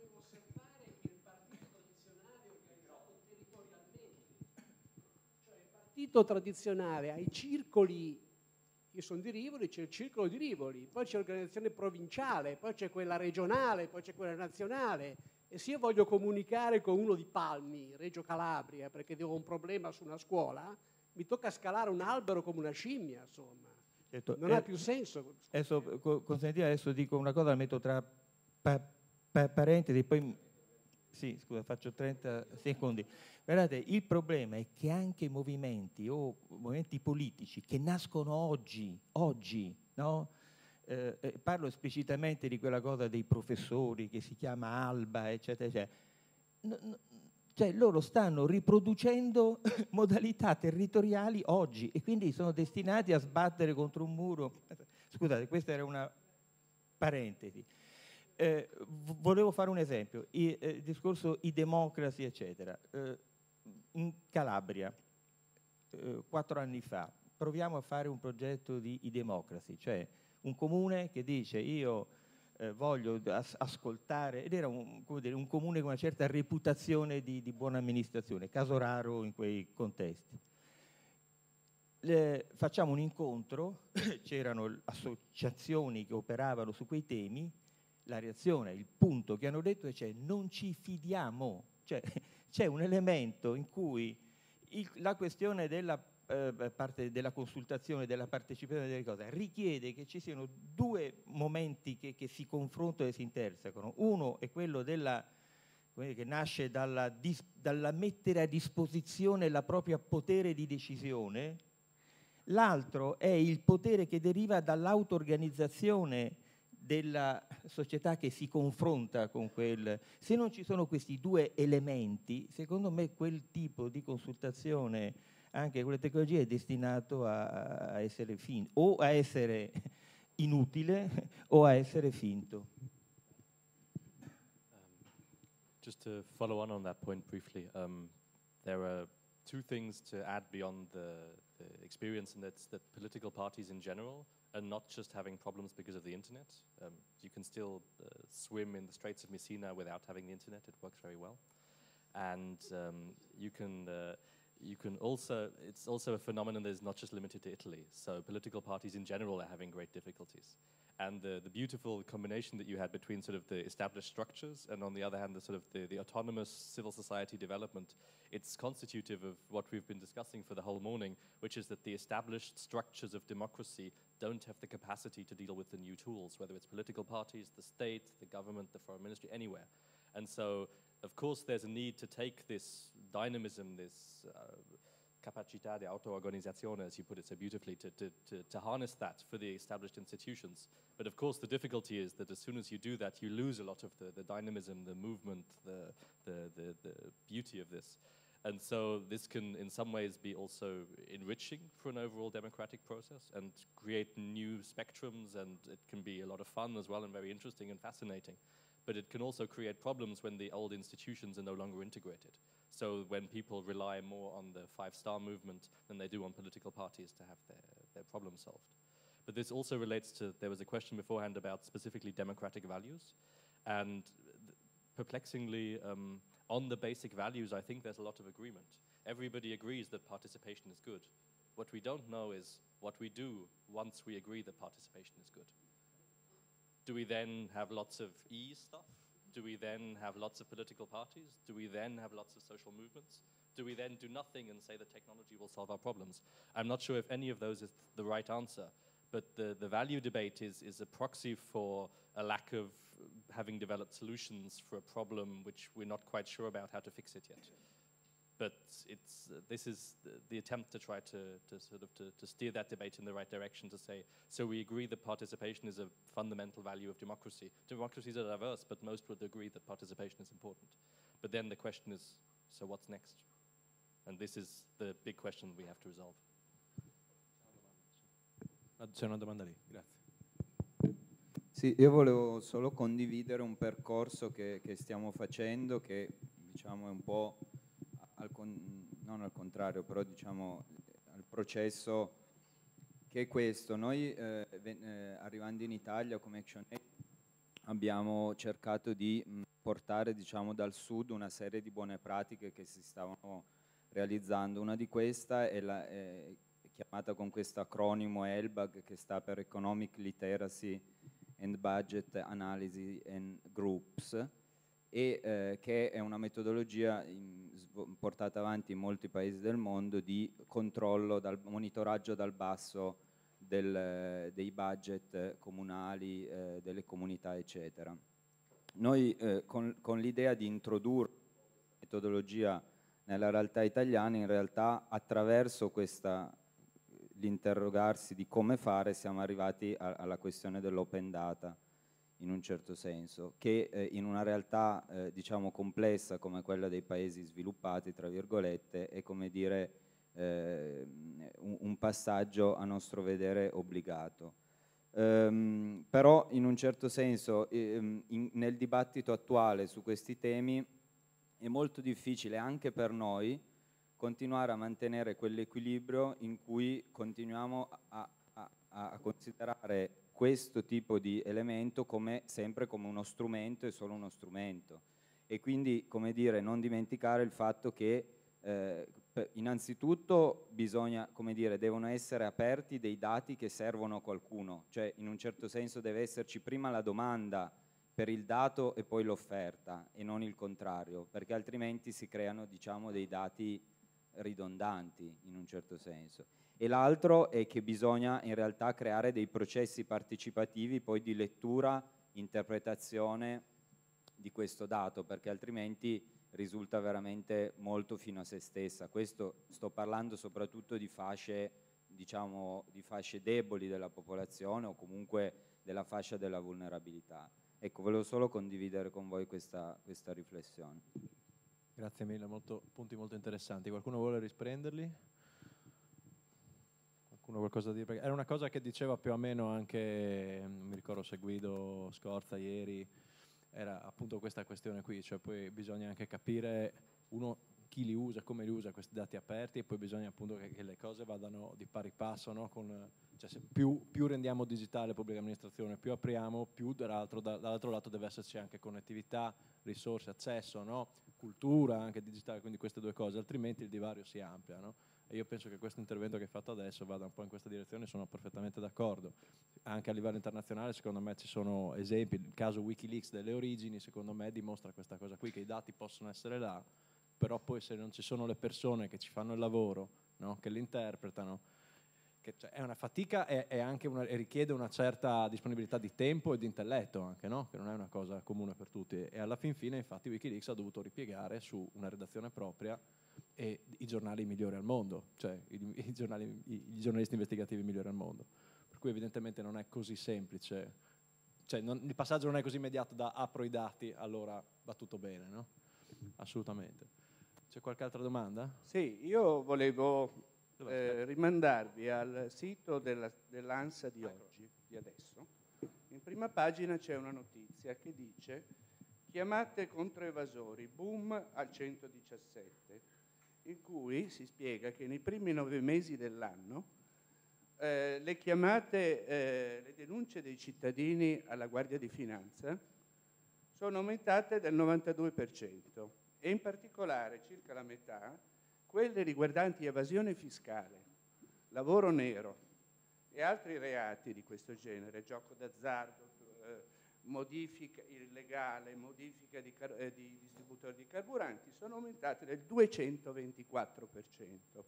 Il partito tradizionale, ai circoli, io sono di Rivoli, c'è il circolo di Rivoli, poi c'è l'organizzazione provinciale, poi c'è quella regionale, poi c'è quella nazionale, e se io voglio comunicare con uno di Palmi, Reggio Calabria, perché devo un problema su una scuola, mi tocca scalare un albero come una scimmia, insomma. Certo, non eh, ha più senso. Adesso, consentite, adesso dico una cosa, la metto tra pa, pa, parentesi, poi... Sì, scusa, faccio trenta secondi. Guardate, il problema è che anche i movimenti o movimenti politici che nascono oggi, oggi, no? Eh, eh, parlo esplicitamente di quella cosa dei professori che si chiama Alba, eccetera, eccetera. No, no, cioè loro stanno riproducendo modalità territoriali oggi e quindi sono destinati a sbattere contro un muro Scusate, questa era una parentesi. Eh, volevo fare un esempio, il eh, discorso i democrazi, eccetera. Eh, in Calabria, eh, quattro anni fa, proviamo a fare un progetto di i democrazi, cioè un comune che dice io eh, voglio as- ascoltare, ed era un, come dire, un comune con una certa reputazione di, di buona amministrazione, caso raro in quei contesti. Le, facciamo un incontro, c'erano associazioni che operavano su quei temi, la reazione, il punto che hanno detto è cioè, non ci fidiamo, cioè, c'è un elemento in cui il, la questione della eh, parte della consultazione, della partecipazione delle cose richiede che ci siano due momenti che, che si confrontano e si intersecano. Uno è quello della che nasce dalla, dis, dalla mettere a disposizione la propria potere di decisione, l'altro è il potere che deriva dall'auto-organizzazione della società che si confronta con quel. Se non ci sono questi due elementi, secondo me quel tipo di consultazione anche con le tecnologie è destinato a, a essere finto, o a essere inutile o a essere finto. Just to follow on on that point briefly, um, there are two things to add beyond the, the experience, and that's that political parties in general are not just having problems because of the internet. Um, you can still uh, swim in the Straits of Messina without having the internet. It works very well. And um, you can uh, you can also, it's also a phenomenon that is not just limited to Italy. So political parties in general are having great difficulties. And the, the beautiful combination that you had between sort of the established structures and on the other hand the sort of the, the autonomous civil society development, it's constitutive of what we've been discussing for the whole morning, which is that the established structures of democracy don't have the capacity to deal with the new tools, whether it's political parties, the state, the government, the foreign ministry, anywhere. And so, of course, there's a need to take this dynamism, this uh, capacità di auto-organizzazione, as you put it so beautifully, to, to, to, to harness that for the established institutions. But of course, the difficulty is that as soon as you do that, you lose a lot of the, the dynamism, the movement, the, the, the, the beauty of this. And so this can, in some ways, be also enriching for an overall democratic process and create new spectrums, and it can be a lot of fun as well and very interesting and fascinating. But it can also create problems when the old institutions are no longer integrated. So when people rely more on the five-star movement than they do on political parties to have their, their problem solved. But this also relates to, there was a question beforehand about specifically democratic values. And perplexingly, um, on the basic values, I think there's a lot of agreement. Everybody agrees that participation is good. What we don't know is what we do once we agree that participation is good. Do we then have lots of E stuff? Do we then have lots of political parties? Do we then have lots of social movements? Do we then do nothing and say that technology will solve our problems? I'm not sure if any of those is the right answer, but the, the value debate is, is a proxy for a lack of having developed solutions for a problem which we're not quite sure about how to fix it yet. But it's, uh, this is the, the attempt to try to, to sort of to, to steer that debate in the right direction, to say, so we agree that participation is a fundamental value of democracy. Democracies are diverse, but most would agree that participation is important. But then the question is, so what's next? And this is the big question we have to resolve. C'è una domanda lì, grazie. Sì, io volevo solo condividere un percorso che, che stiamo facendo, che diciamo è un po' al con, non al contrario, però diciamo al processo che è questo. Noi eh, eh, arrivando in Italia come ActionAid abbiamo cercato di mh, portare diciamo dal sud una serie di buone pratiche che si stavano realizzando. Una di queste è, la, è chiamata con questo acronimo E L B A G, che sta per Economic Literacy and Budget Analysis and Groups, e eh, che è una metodologia in, portata avanti in molti paesi del mondo di controllo, dal monitoraggio dal basso del, dei budget comunali, eh, delle comunità, eccetera. Noi eh, con, con l'idea di introdurre metodologia nella realtà italiana, in realtà attraverso questa l'interrogarsi di come fare siamo arrivati a, alla questione dell'open data, in un certo senso, che eh, in una realtà eh, diciamo complessa come quella dei paesi sviluppati, tra virgolette, è come dire eh, un, un passaggio a nostro vedere obbligato. Ehm, però in un certo senso ehm, in, nel dibattito attuale su questi temi è molto difficile anche per noi continuare a mantenere quell'equilibrio in cui continuiamo a, a, a considerare questo tipo di elemento come sempre come uno strumento e solo uno strumento, e quindi, come dire, non dimenticare il fatto che eh, innanzitutto bisogna, come dire, devono essere aperti dei dati che servono a qualcuno, cioè in un certo senso deve esserci prima la domanda per il dato e poi l'offerta e non il contrario, perché altrimenti si creano, diciamo, dei dati ridondanti in un certo senso. E l'altro è che bisogna in realtà creare dei processi partecipativi poi di lettura, interpretazione di questo dato, perché altrimenti risulta veramente molto fino a se stessa. Questo sto parlando soprattutto di fasce, diciamo, di fasce deboli della popolazione o comunque della fascia della vulnerabilità. Ecco, volevo solo condividere con voi questa, questa riflessione. Grazie mille, molto, punti molto interessanti. Qualcuno vuole risprenderli? Qualcuno qualcosa da dire? Perché era una cosa che diceva più o meno anche, non mi ricordo se Guido Scorza ieri, era appunto questa questione qui, cioè poi bisogna anche capire uno chi li usa, come li usa questi dati aperti, e poi bisogna appunto che, che le cose vadano di pari passo, no? Con, cioè se più, più rendiamo digitale la pubblica amministrazione, più apriamo, più dall'altro, dall'altro lato deve esserci anche connettività, risorse, accesso, no? Cultura anche digitale, quindi queste due cose, altrimenti il divario si amplia, no? E io penso che questo intervento che hai fatto adesso vada un po' in questa direzione, sono perfettamente d'accordo. Anche a livello internazionale secondo me ci sono esempi, il caso Wikileaks delle origini secondo me dimostra questa cosa qui, che i dati possono essere là, però poi se non ci sono le persone che ci fanno il lavoro, no? Che li interpretano, che cioè, è una fatica e, e anche una, e richiede una certa disponibilità di tempo e di intelletto anche, no? Che non è una cosa comune per tutti, e alla fin fine infatti Wikileaks ha dovuto ripiegare su una redazione propria e i giornali migliori al mondo, cioè i, i, giornali, i, i giornalisti investigativi migliori al mondo, per cui evidentemente non è così semplice, cioè non, il passaggio non è così immediato da apro i dati allora va tutto bene, no? Assolutamente. C'è qualche altra domanda? Sì, io volevo eh, rimandarvi al sito della, dell'ANSA di oggi, di adesso. In prima pagina c'è una notizia che dice chiamate contro evasori, boom al centodiciassette, in cui si spiega che nei primi nove mesi dell'anno eh, le chiamate, eh, le denunce dei cittadini alla Guardia di Finanza sono aumentate del novantadue per cento. E in particolare circa la metà, quelle riguardanti evasione fiscale, lavoro nero e altri reati di questo genere, gioco d'azzardo, eh, modifica illegale, modifica di, eh, di distributori di carburanti, sono aumentate del duecentoventiquattro per cento,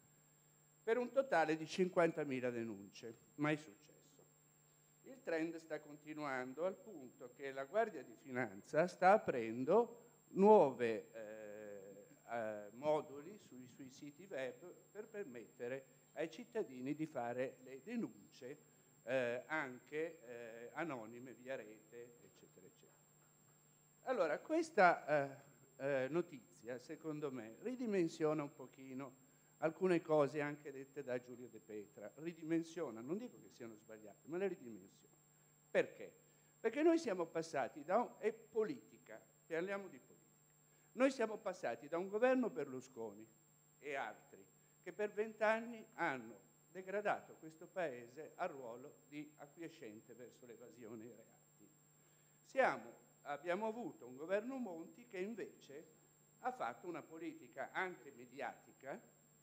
per un totale di cinquantamila denunce. Mai successo. Il trend sta continuando al punto che la Guardia di Finanza sta aprendo nuove eh, eh, moduli sui, sui siti web per permettere ai cittadini di fare le denunce eh, anche eh, anonime via rete, eccetera, eccetera. Allora, questa eh, eh, notizia, secondo me, ridimensiona un pochino alcune cose anche dette da Giulio De Petra. Ridimensiona, non dico che siano sbagliate, ma le ridimensiona. Perché? Perché noi siamo passati da un... è politica, parliamo di politica. Noi siamo passati da un governo Berlusconi e altri che per vent'anni hanno degradato questo Paese al ruolo di acquiescente verso l'evasione e i reati. Siamo, abbiamo avuto un governo Monti che invece ha fatto una politica anche mediatica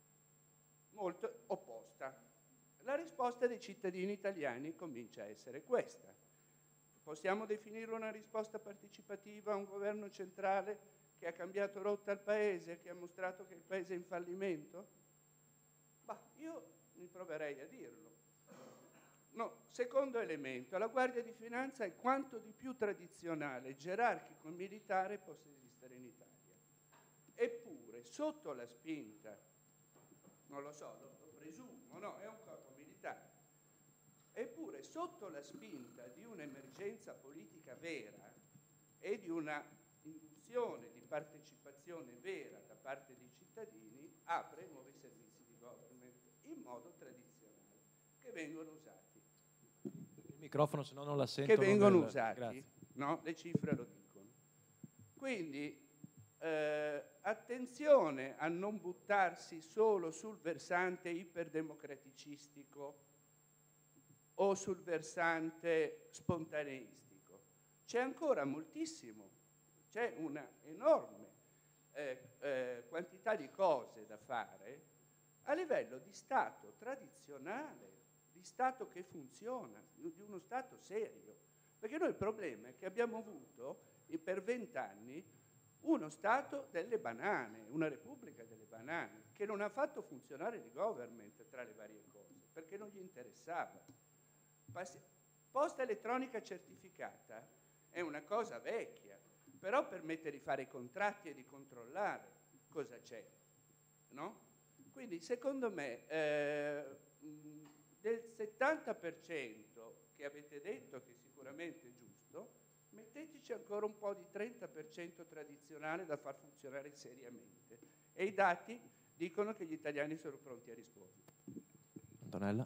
molto opposta. La risposta dei cittadini italiani comincia a essere questa. Possiamo definirlo una risposta partecipativa a un governo centrale che ha cambiato rotta al Paese, che ha mostrato che il Paese è in fallimento? Bah, io mi proverei a dirlo. No, secondo elemento, la Guardia di Finanza è quanto di più tradizionale, gerarchico e militare possa esistere in Italia. Eppure, sotto la spinta, non lo so, lo, lo presumo, no, è un corpo militare, eppure sotto la spinta di un'emergenza politica vera e di una induzione di partecipazione vera da parte dei cittadini, apre nuovi servizi di government in modo tradizionale che vengono usati. microfono, se no non la sento. che vengono nel... usati, no? Le cifre lo dicono. Quindi eh, attenzione a non buttarsi solo sul versante iperdemocraticistico o sul versante spontaneistico. C'è ancora moltissimo, c'è una enorme eh, eh, quantità di cose da fare a livello di Stato tradizionale, di Stato che funziona, di uno Stato serio. Perché noi il problema è che abbiamo avuto per vent'anni uno Stato delle banane, una Repubblica delle banane, che non ha fatto funzionare il government tra le varie cose, perché non gli interessava. Posta elettronica certificata è una cosa vecchia, però permette di fare i contratti e di controllare cosa c'è, no? Quindi secondo me eh, del settanta per cento che avete detto che sicuramente è giusto, metteteci ancora un po' di trenta per cento tradizionale da far funzionare seriamente. E i dati dicono che gli italiani sono pronti a rispondere. Antonella?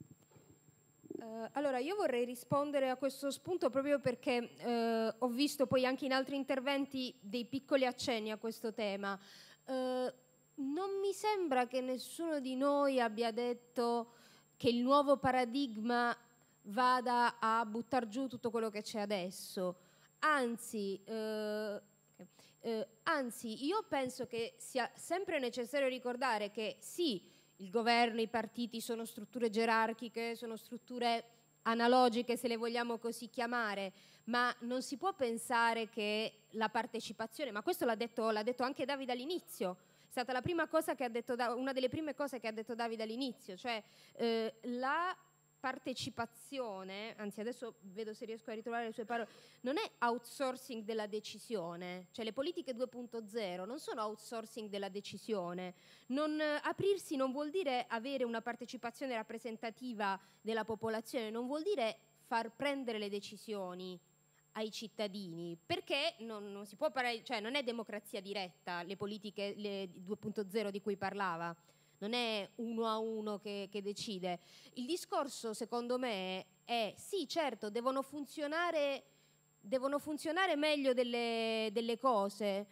Uh, allora, io vorrei rispondere a questo spunto proprio perché uh, ho visto poi anche in altri interventi dei piccoli accenni a questo tema. Uh, non mi sembra che nessuno di noi abbia detto che il nuovo paradigma vada a buttar giù tutto quello che c'è adesso. Anzi, uh, uh, anzi, io penso che sia sempre necessario ricordare che sì, il governo, i partiti sono strutture gerarchiche, sono strutture analogiche, se le vogliamo così chiamare, ma non si può pensare che la partecipazione, ma questo l'ha detto, l'ha detto anche Davide all'inizio, è stata la prima cosa che ha detto, una delle prime cose che ha detto Davide all'inizio, cioè eh, la partecipazione, anzi adesso vedo se riesco a ritrovare le sue parole, non è outsourcing della decisione, cioè le politiche due punto zero non sono outsourcing della decisione, non, eh, aprirsi non vuol dire avere una partecipazione rappresentativa della popolazione, non vuol dire far prendere le decisioni ai cittadini, perché non, non si può parlare, cioè non è democrazia diretta le politiche le due punto zero di cui parlava. Non è uno a uno che, che decide. Il discorso, secondo me, è sì, certo, devono funzionare, devono funzionare meglio delle, delle cose,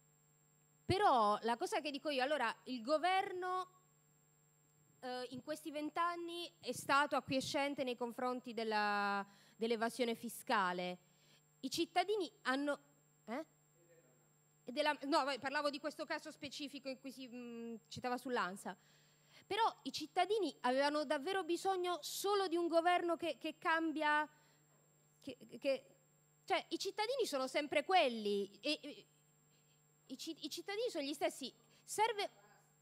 però la cosa che dico io, allora, il governo eh, in questi vent'anni è stato acquiescente nei confronti della, dell'evasione fiscale. I cittadini hanno... Eh? Della, no, parlavo di questo caso specifico in cui si mh, citava sull'ANSA. Però i cittadini avevano davvero bisogno solo di un governo che, che cambia, che, che, cioè i cittadini sono sempre quelli, e, e, i, i cittadini sono gli stessi. Serve...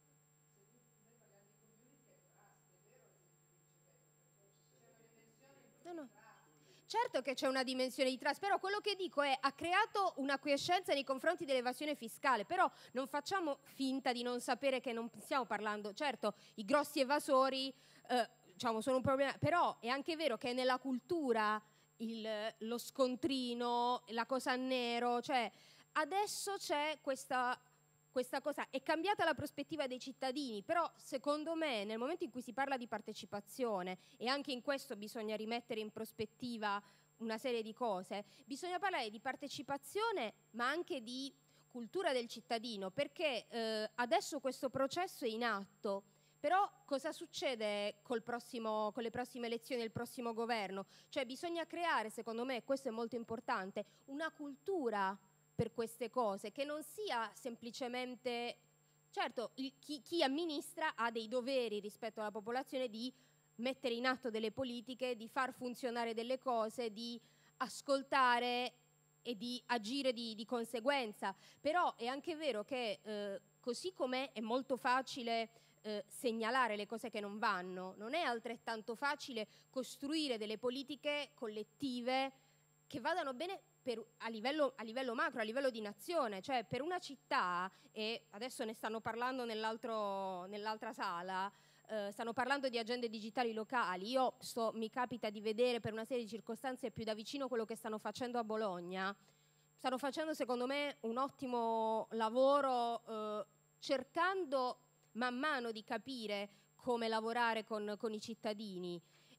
No, no. Certo che c'è una dimensione di trust, però quello che dico è ha creato una quiescenza nei confronti dell'evasione fiscale, però non facciamo finta di non sapere che non stiamo parlando, certo i grossi evasori eh, diciamo, sono un problema, però è anche vero che nella cultura il, lo scontrino, la cosa a nero, cioè adesso c'è questa... Questa cosa è cambiata la prospettiva dei cittadini, però secondo me nel momento in cui si parla di partecipazione, e anche in questo bisogna rimettere in prospettiva una serie di cose, bisogna parlare di partecipazione ma anche di cultura del cittadino, perché eh, adesso questo processo è in atto, però cosa succede col prossimo, con le prossime elezioni e il prossimo governo? Cioè bisogna creare, secondo me, questo è molto importante, una cultura per queste cose, che non sia semplicemente, certo il, chi, chi amministra ha dei doveri rispetto alla popolazione di mettere in atto delle politiche, di far funzionare delle cose, di ascoltare e di agire di, di conseguenza, però è anche vero che eh, così com'è è molto facile eh, segnalare le cose che non vanno, non è altrettanto facile costruire delle politiche collettive che vadano bene per, a, livello, a livello macro, a livello di nazione, cioè per una città, e adesso ne stanno parlando nell'altro, nell'altra sala, eh, stanno parlando di agende digitali locali, io sto, mi capita di vedere per una serie di circostanze più da vicino quello che stanno facendo a Bologna, stanno facendo secondo me un ottimo lavoro eh, cercando man mano di capire come lavorare con, con i cittadini.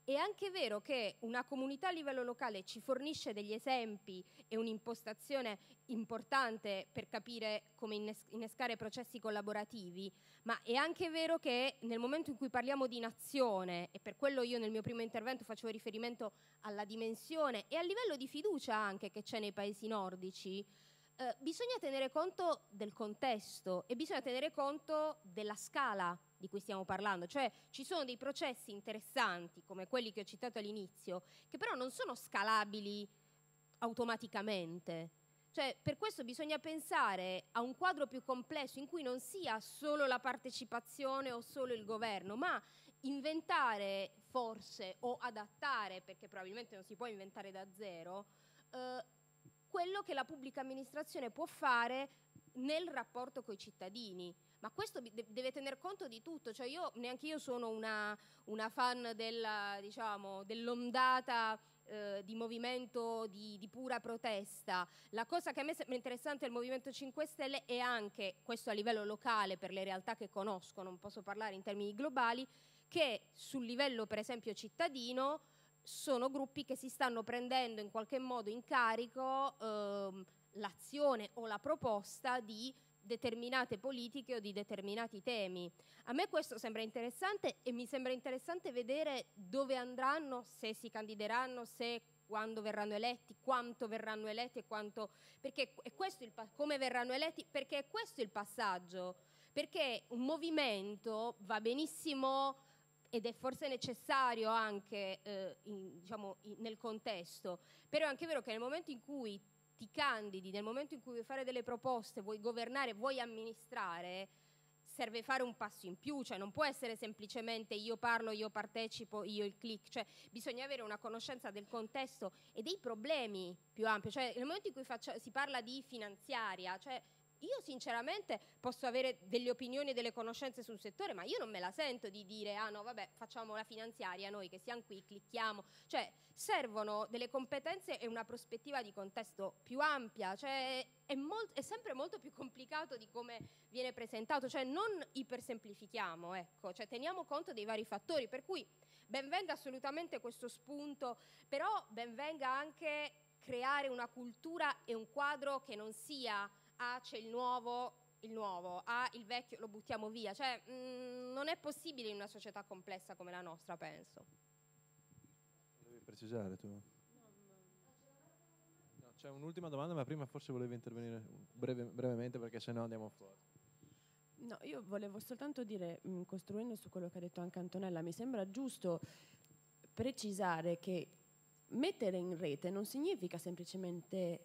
è anche vero che una comunità a livello locale ci fornisce degli esempi e un'impostazione importante per capire come innes- innescare processi collaborativi, ma è anche vero che nel momento in cui parliamo di nazione, e per quello io nel mio primo intervento facevo riferimento alla dimensione e al livello di fiducia anche che c'è nei paesi nordici, eh, bisogna tenere conto del contesto e bisogna tenere conto della scala di cui stiamo parlando, cioè ci sono dei processi interessanti come quelli che ho citato all'inizio che però non sono scalabili automaticamente, cioè per questo bisogna pensare a un quadro più complesso in cui non sia solo la partecipazione o solo il governo, ma inventare forse o adattare, perché probabilmente non si può inventare da zero, eh, quello che la pubblica amministrazione può fare nel rapporto coi cittadini. Ma questo deve tener conto di tutto, cioè io neanche io sono una, una fan della, diciamo, dell'ondata eh, di movimento di, di pura protesta. La cosa che a me sembra interessante del Movimento cinque Stelle è anche, questo a livello locale per le realtà che conosco, non posso parlare in termini globali, che sul livello per esempio cittadino sono gruppi che si stanno prendendo in qualche modo in carico ehm, l'azione o la proposta di determinate politiche o di determinati temi. A me questo sembra interessante e mi sembra interessante vedere dove andranno, se si candideranno, se quando verranno eletti, quanto verranno eletti e quanto, perché è questo il, come verranno eletti, perché è questo il passaggio, perché un movimento va benissimo ed è forse necessario anche eh, in, diciamo, in, nel contesto, però è anche vero che nel momento in cui ti candidi, nel momento in cui vuoi fare delle proposte, vuoi governare, vuoi amministrare, serve fare un passo in più, cioè non può essere semplicemente io parlo, io partecipo, io il click, cioè bisogna avere una conoscenza del contesto e dei problemi più ampi, cioè nel momento in cui faccia, si parla di finanziaria, cioè io sinceramente posso avere delle opinioni e delle conoscenze sul settore, ma io non me la sento di dire ah no vabbè facciamo la finanziaria noi che siamo qui, clicchiamo, cioè servono delle competenze e una prospettiva di contesto più ampia, cioè è, molt- è sempre molto più complicato di come viene presentato, cioè non ipersemplifichiamo, ecco, cioè teniamo conto dei vari fattori, per cui ben venga assolutamente questo spunto, però ben venga anche creare una cultura e un quadro che non sia ah c'è il nuovo, il nuovo, ah il vecchio lo buttiamo via, cioè mh, non è possibile in una società complessa come la nostra, penso. Devi precisare tu? No, c'è un'ultima domanda, ma prima forse volevi intervenire breve, brevemente perché sennò andiamo fuori. No, io volevo soltanto dire, mh, costruendo su quello che ha detto anche Antonella, mi sembra giusto precisare che mettere in rete non significa semplicemente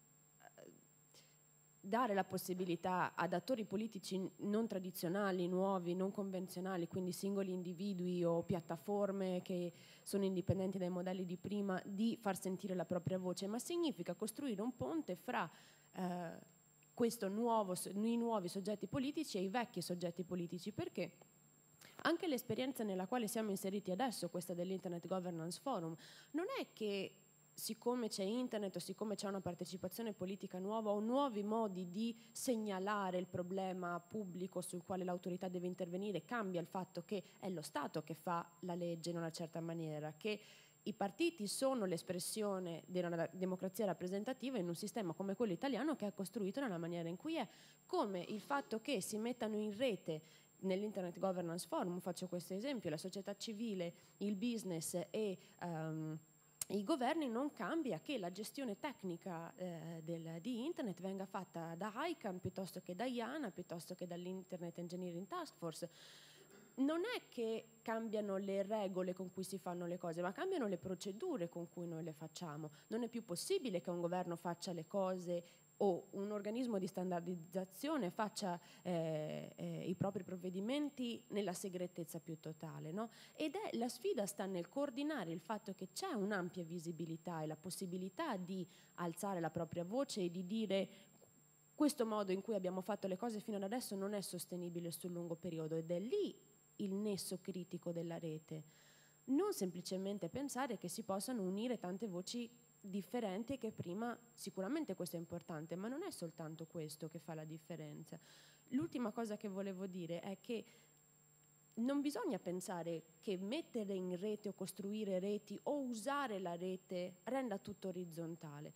dare la possibilità ad attori politici non tradizionali, nuovi, non convenzionali, quindi singoli individui o piattaforme che sono indipendenti dai modelli di prima, di far sentire la propria voce, ma significa costruire un ponte fra eh, questo nuovo, i nuovi soggetti politici e i vecchi soggetti politici, perché anche l'esperienza nella quale siamo inseriti adesso, questa dell'Internet Governance Forum, non è che siccome c'è internet o siccome c'è una partecipazione politica nuova o nuovi modi di segnalare il problema pubblico sul quale l'autorità deve intervenire, cambia il fatto che è lo Stato che fa la legge in una certa maniera, che i partiti sono l'espressione della democrazia rappresentativa in un sistema come quello italiano che è costruito nella maniera in cui è, come il fatto che si mettano in rete nell'Internet Governance Forum, faccio questo esempio, la società civile, il business e um, i governi, non cambia che la gestione tecnica eh, del, di Internet venga fatta da ICANN piuttosto che da IANA, piuttosto che dall'Internet Engineering Task Force. Non è che cambiano le regole con cui si fanno le cose, ma cambiano le procedure con cui noi le facciamo. Non è più possibile che un governo faccia le cose o un organismo di standardizzazione faccia eh, eh, i propri provvedimenti nella segretezza più totale, no? Ed è la sfida sta nel coordinare il fatto che c'è un'ampia visibilità e la possibilità di alzare la propria voce e di dire questo modo in cui abbiamo fatto le cose fino ad adesso non è sostenibile sul lungo periodo, ed è lì il nesso critico della rete. Non semplicemente pensare che si possano unire tante voci differenti e che prima, sicuramente questo è importante, ma non è soltanto questo che fa la differenza. L'ultima cosa che volevo dire è che non bisogna pensare che mettere in rete o costruire reti o usare la rete renda tutto orizzontale.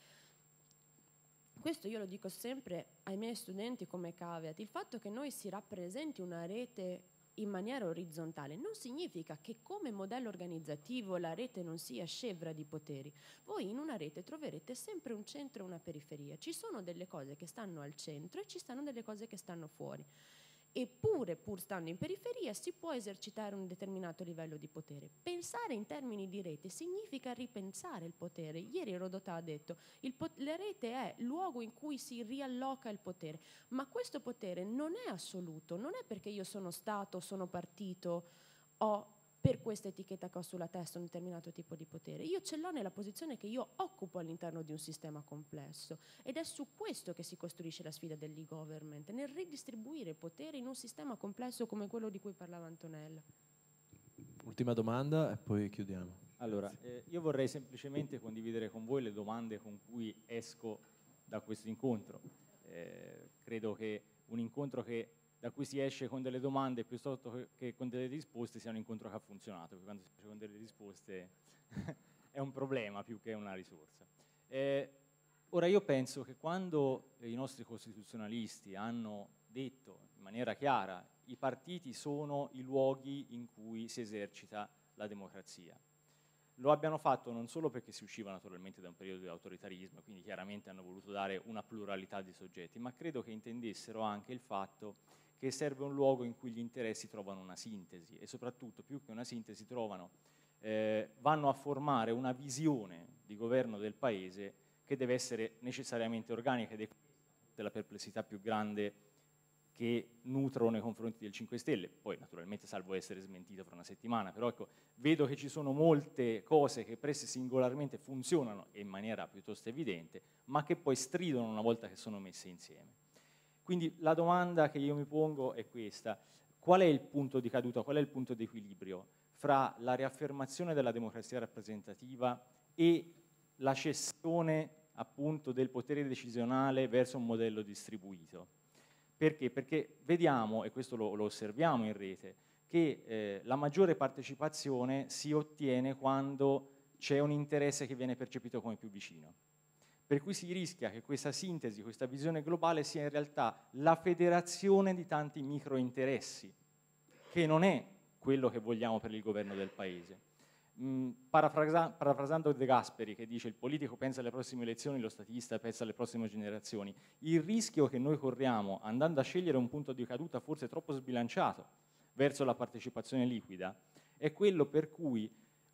Questo io lo dico sempre ai miei studenti come caveat. Il fatto che noi si rappresenti una rete in maniera orizzontale non significa che come modello organizzativo la rete non sia scevra di poteri. Voi in una rete troverete sempre un centro e una periferia. Ci sono delle cose che stanno al centro e ci stanno delle cose che stanno fuori. Eppure, pur stando in periferia, si può esercitare un determinato livello di potere. Pensare in termini di rete significa ripensare il potere. Ieri Rodotà ha detto il la rete è il luogo in cui si rialloca il potere, ma questo potere non è assoluto, non è perché io sono Stato, sono partito, ho per questa etichetta che ho sulla testa un determinato tipo di potere. Io ce l'ho nella posizione che io occupo all'interno di un sistema complesso ed è su questo che si costruisce la sfida dell'e-government, nel ridistribuire potere in un sistema complesso come quello di cui parlava Antonella. Ultima domanda e poi chiudiamo. Allora, eh, io vorrei semplicemente condividere con voi le domande con cui esco da questo incontro. Eh, credo che un incontro che da cui si esce con delle domande piuttosto che, che con delle risposte sia un incontro che ha funzionato, perché quando si esce con delle risposte è un problema più che una risorsa. Eh, ora io penso che quando i nostri costituzionalisti hanno detto in maniera chiara i partiti sono i luoghi in cui si esercita la democrazia, lo abbiano fatto non solo perché si usciva naturalmente da un periodo di autoritarismo, quindi chiaramente hanno voluto dare una pluralità di soggetti, ma credo che intendessero anche il fatto che serve un luogo in cui gli interessi trovano una sintesi e soprattutto più che una sintesi trovano, eh, vanno a formare una visione di governo del Paese che deve essere necessariamente organica ed è la perplessità più grande che nutro nei confronti del cinque Stelle, poi naturalmente salvo essere smentito fra una settimana, però ecco, vedo che ci sono molte cose che prese singolarmente funzionano in maniera piuttosto evidente, ma che poi stridono una volta che sono messe insieme. Quindi la domanda che io mi pongo è questa: qual è il punto di caduta, qual è il punto di equilibrio fra la riaffermazione della democrazia rappresentativa e la cessione appunto del potere decisionale verso un modello distribuito? Perché? Perché vediamo, e questo lo, lo osserviamo in rete, che eh, la maggiore partecipazione si ottiene quando c'è un interesse che viene percepito come più vicino. Per cui si rischia che questa sintesi, questa visione globale sia in realtà la federazione di tanti microinteressi, che non è quello che vogliamo per il governo del Paese. Mm, parafrasa parafrasando De Gasperi, che dice il politico pensa alle prossime elezioni, lo statista pensa alle prossime generazioni, il rischio che noi corriamo andando a scegliere un punto di caduta forse troppo sbilanciato verso la partecipazione liquida è quello per cui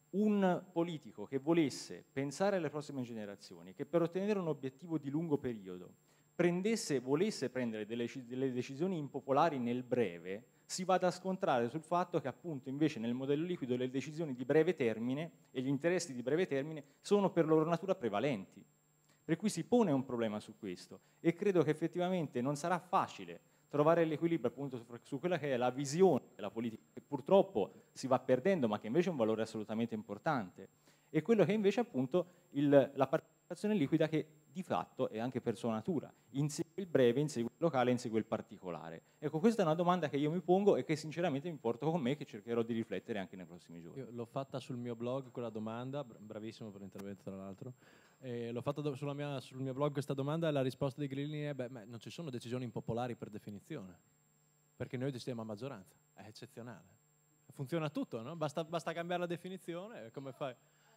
un politico che volesse pensare alle prossime generazioni, che per ottenere un obiettivo di lungo periodo prendesse, volesse prendere delle, delle decisioni impopolari nel breve, si vada a scontrare sul fatto che appunto invece nel modello liquido le decisioni di breve termine e gli interessi di breve termine sono per loro natura prevalenti. Per cui si pone un problema su questo e credo che effettivamente non sarà facile trovare l'equilibrio appunto su, su quella che è la visione della politica, che purtroppo si va perdendo, ma che invece è un valore assolutamente importante, e quello che invece appunto il, la partecipazione liquida che di fatto è anche per sua natura, insegue il breve, insegue il locale, insegue il particolare. Ecco, questa è una domanda che io mi pongo e che sinceramente mi porto con me, che cercherò di riflettere anche nei prossimi giorni. Io l'ho fatta sul mio blog quella domanda, bravissimo per l'intervento tra l'altro, eh, l'ho fatta sulla mia, sul mio blog questa domanda e la risposta di Grillini è beh, non ci sono decisioni impopolari per definizione, perché noi decidiamo a maggioranza, è eccezionale. Funziona tutto, no? Basta, basta cambiare la definizione, come fai?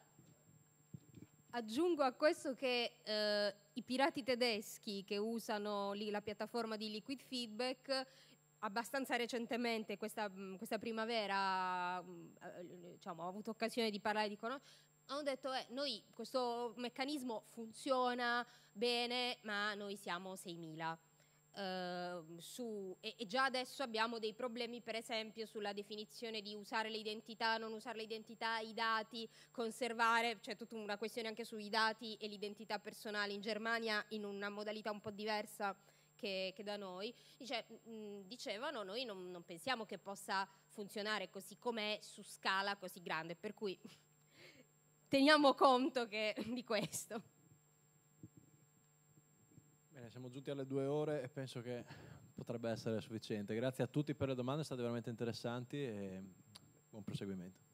Aggiungo a questo che eh, i pirati tedeschi che usano lì la piattaforma di Liquid Feedback abbastanza recentemente, questa, questa primavera, eh, diciamo, ho avuto occasione di parlare di conoscere, hanno detto eh, noi questo meccanismo funziona bene, ma noi siamo seimila. Uh, su, e, e già adesso abbiamo dei problemi, per esempio sulla definizione di usare le identità, non usare le identità, i dati, conservare, c'è tutta una questione anche sui dati e l'identità personale in Germania in una modalità un po' diversa che, che da noi. Dice, mh, dicevano noi non, non pensiamo che possa funzionare così com'è su scala così grande, per cui teniamo conto che, di questo. Bene, siamo giunti alle due ore e penso che potrebbe essere sufficiente. Grazie a tutti per le domande, state veramente interessanti e buon proseguimento.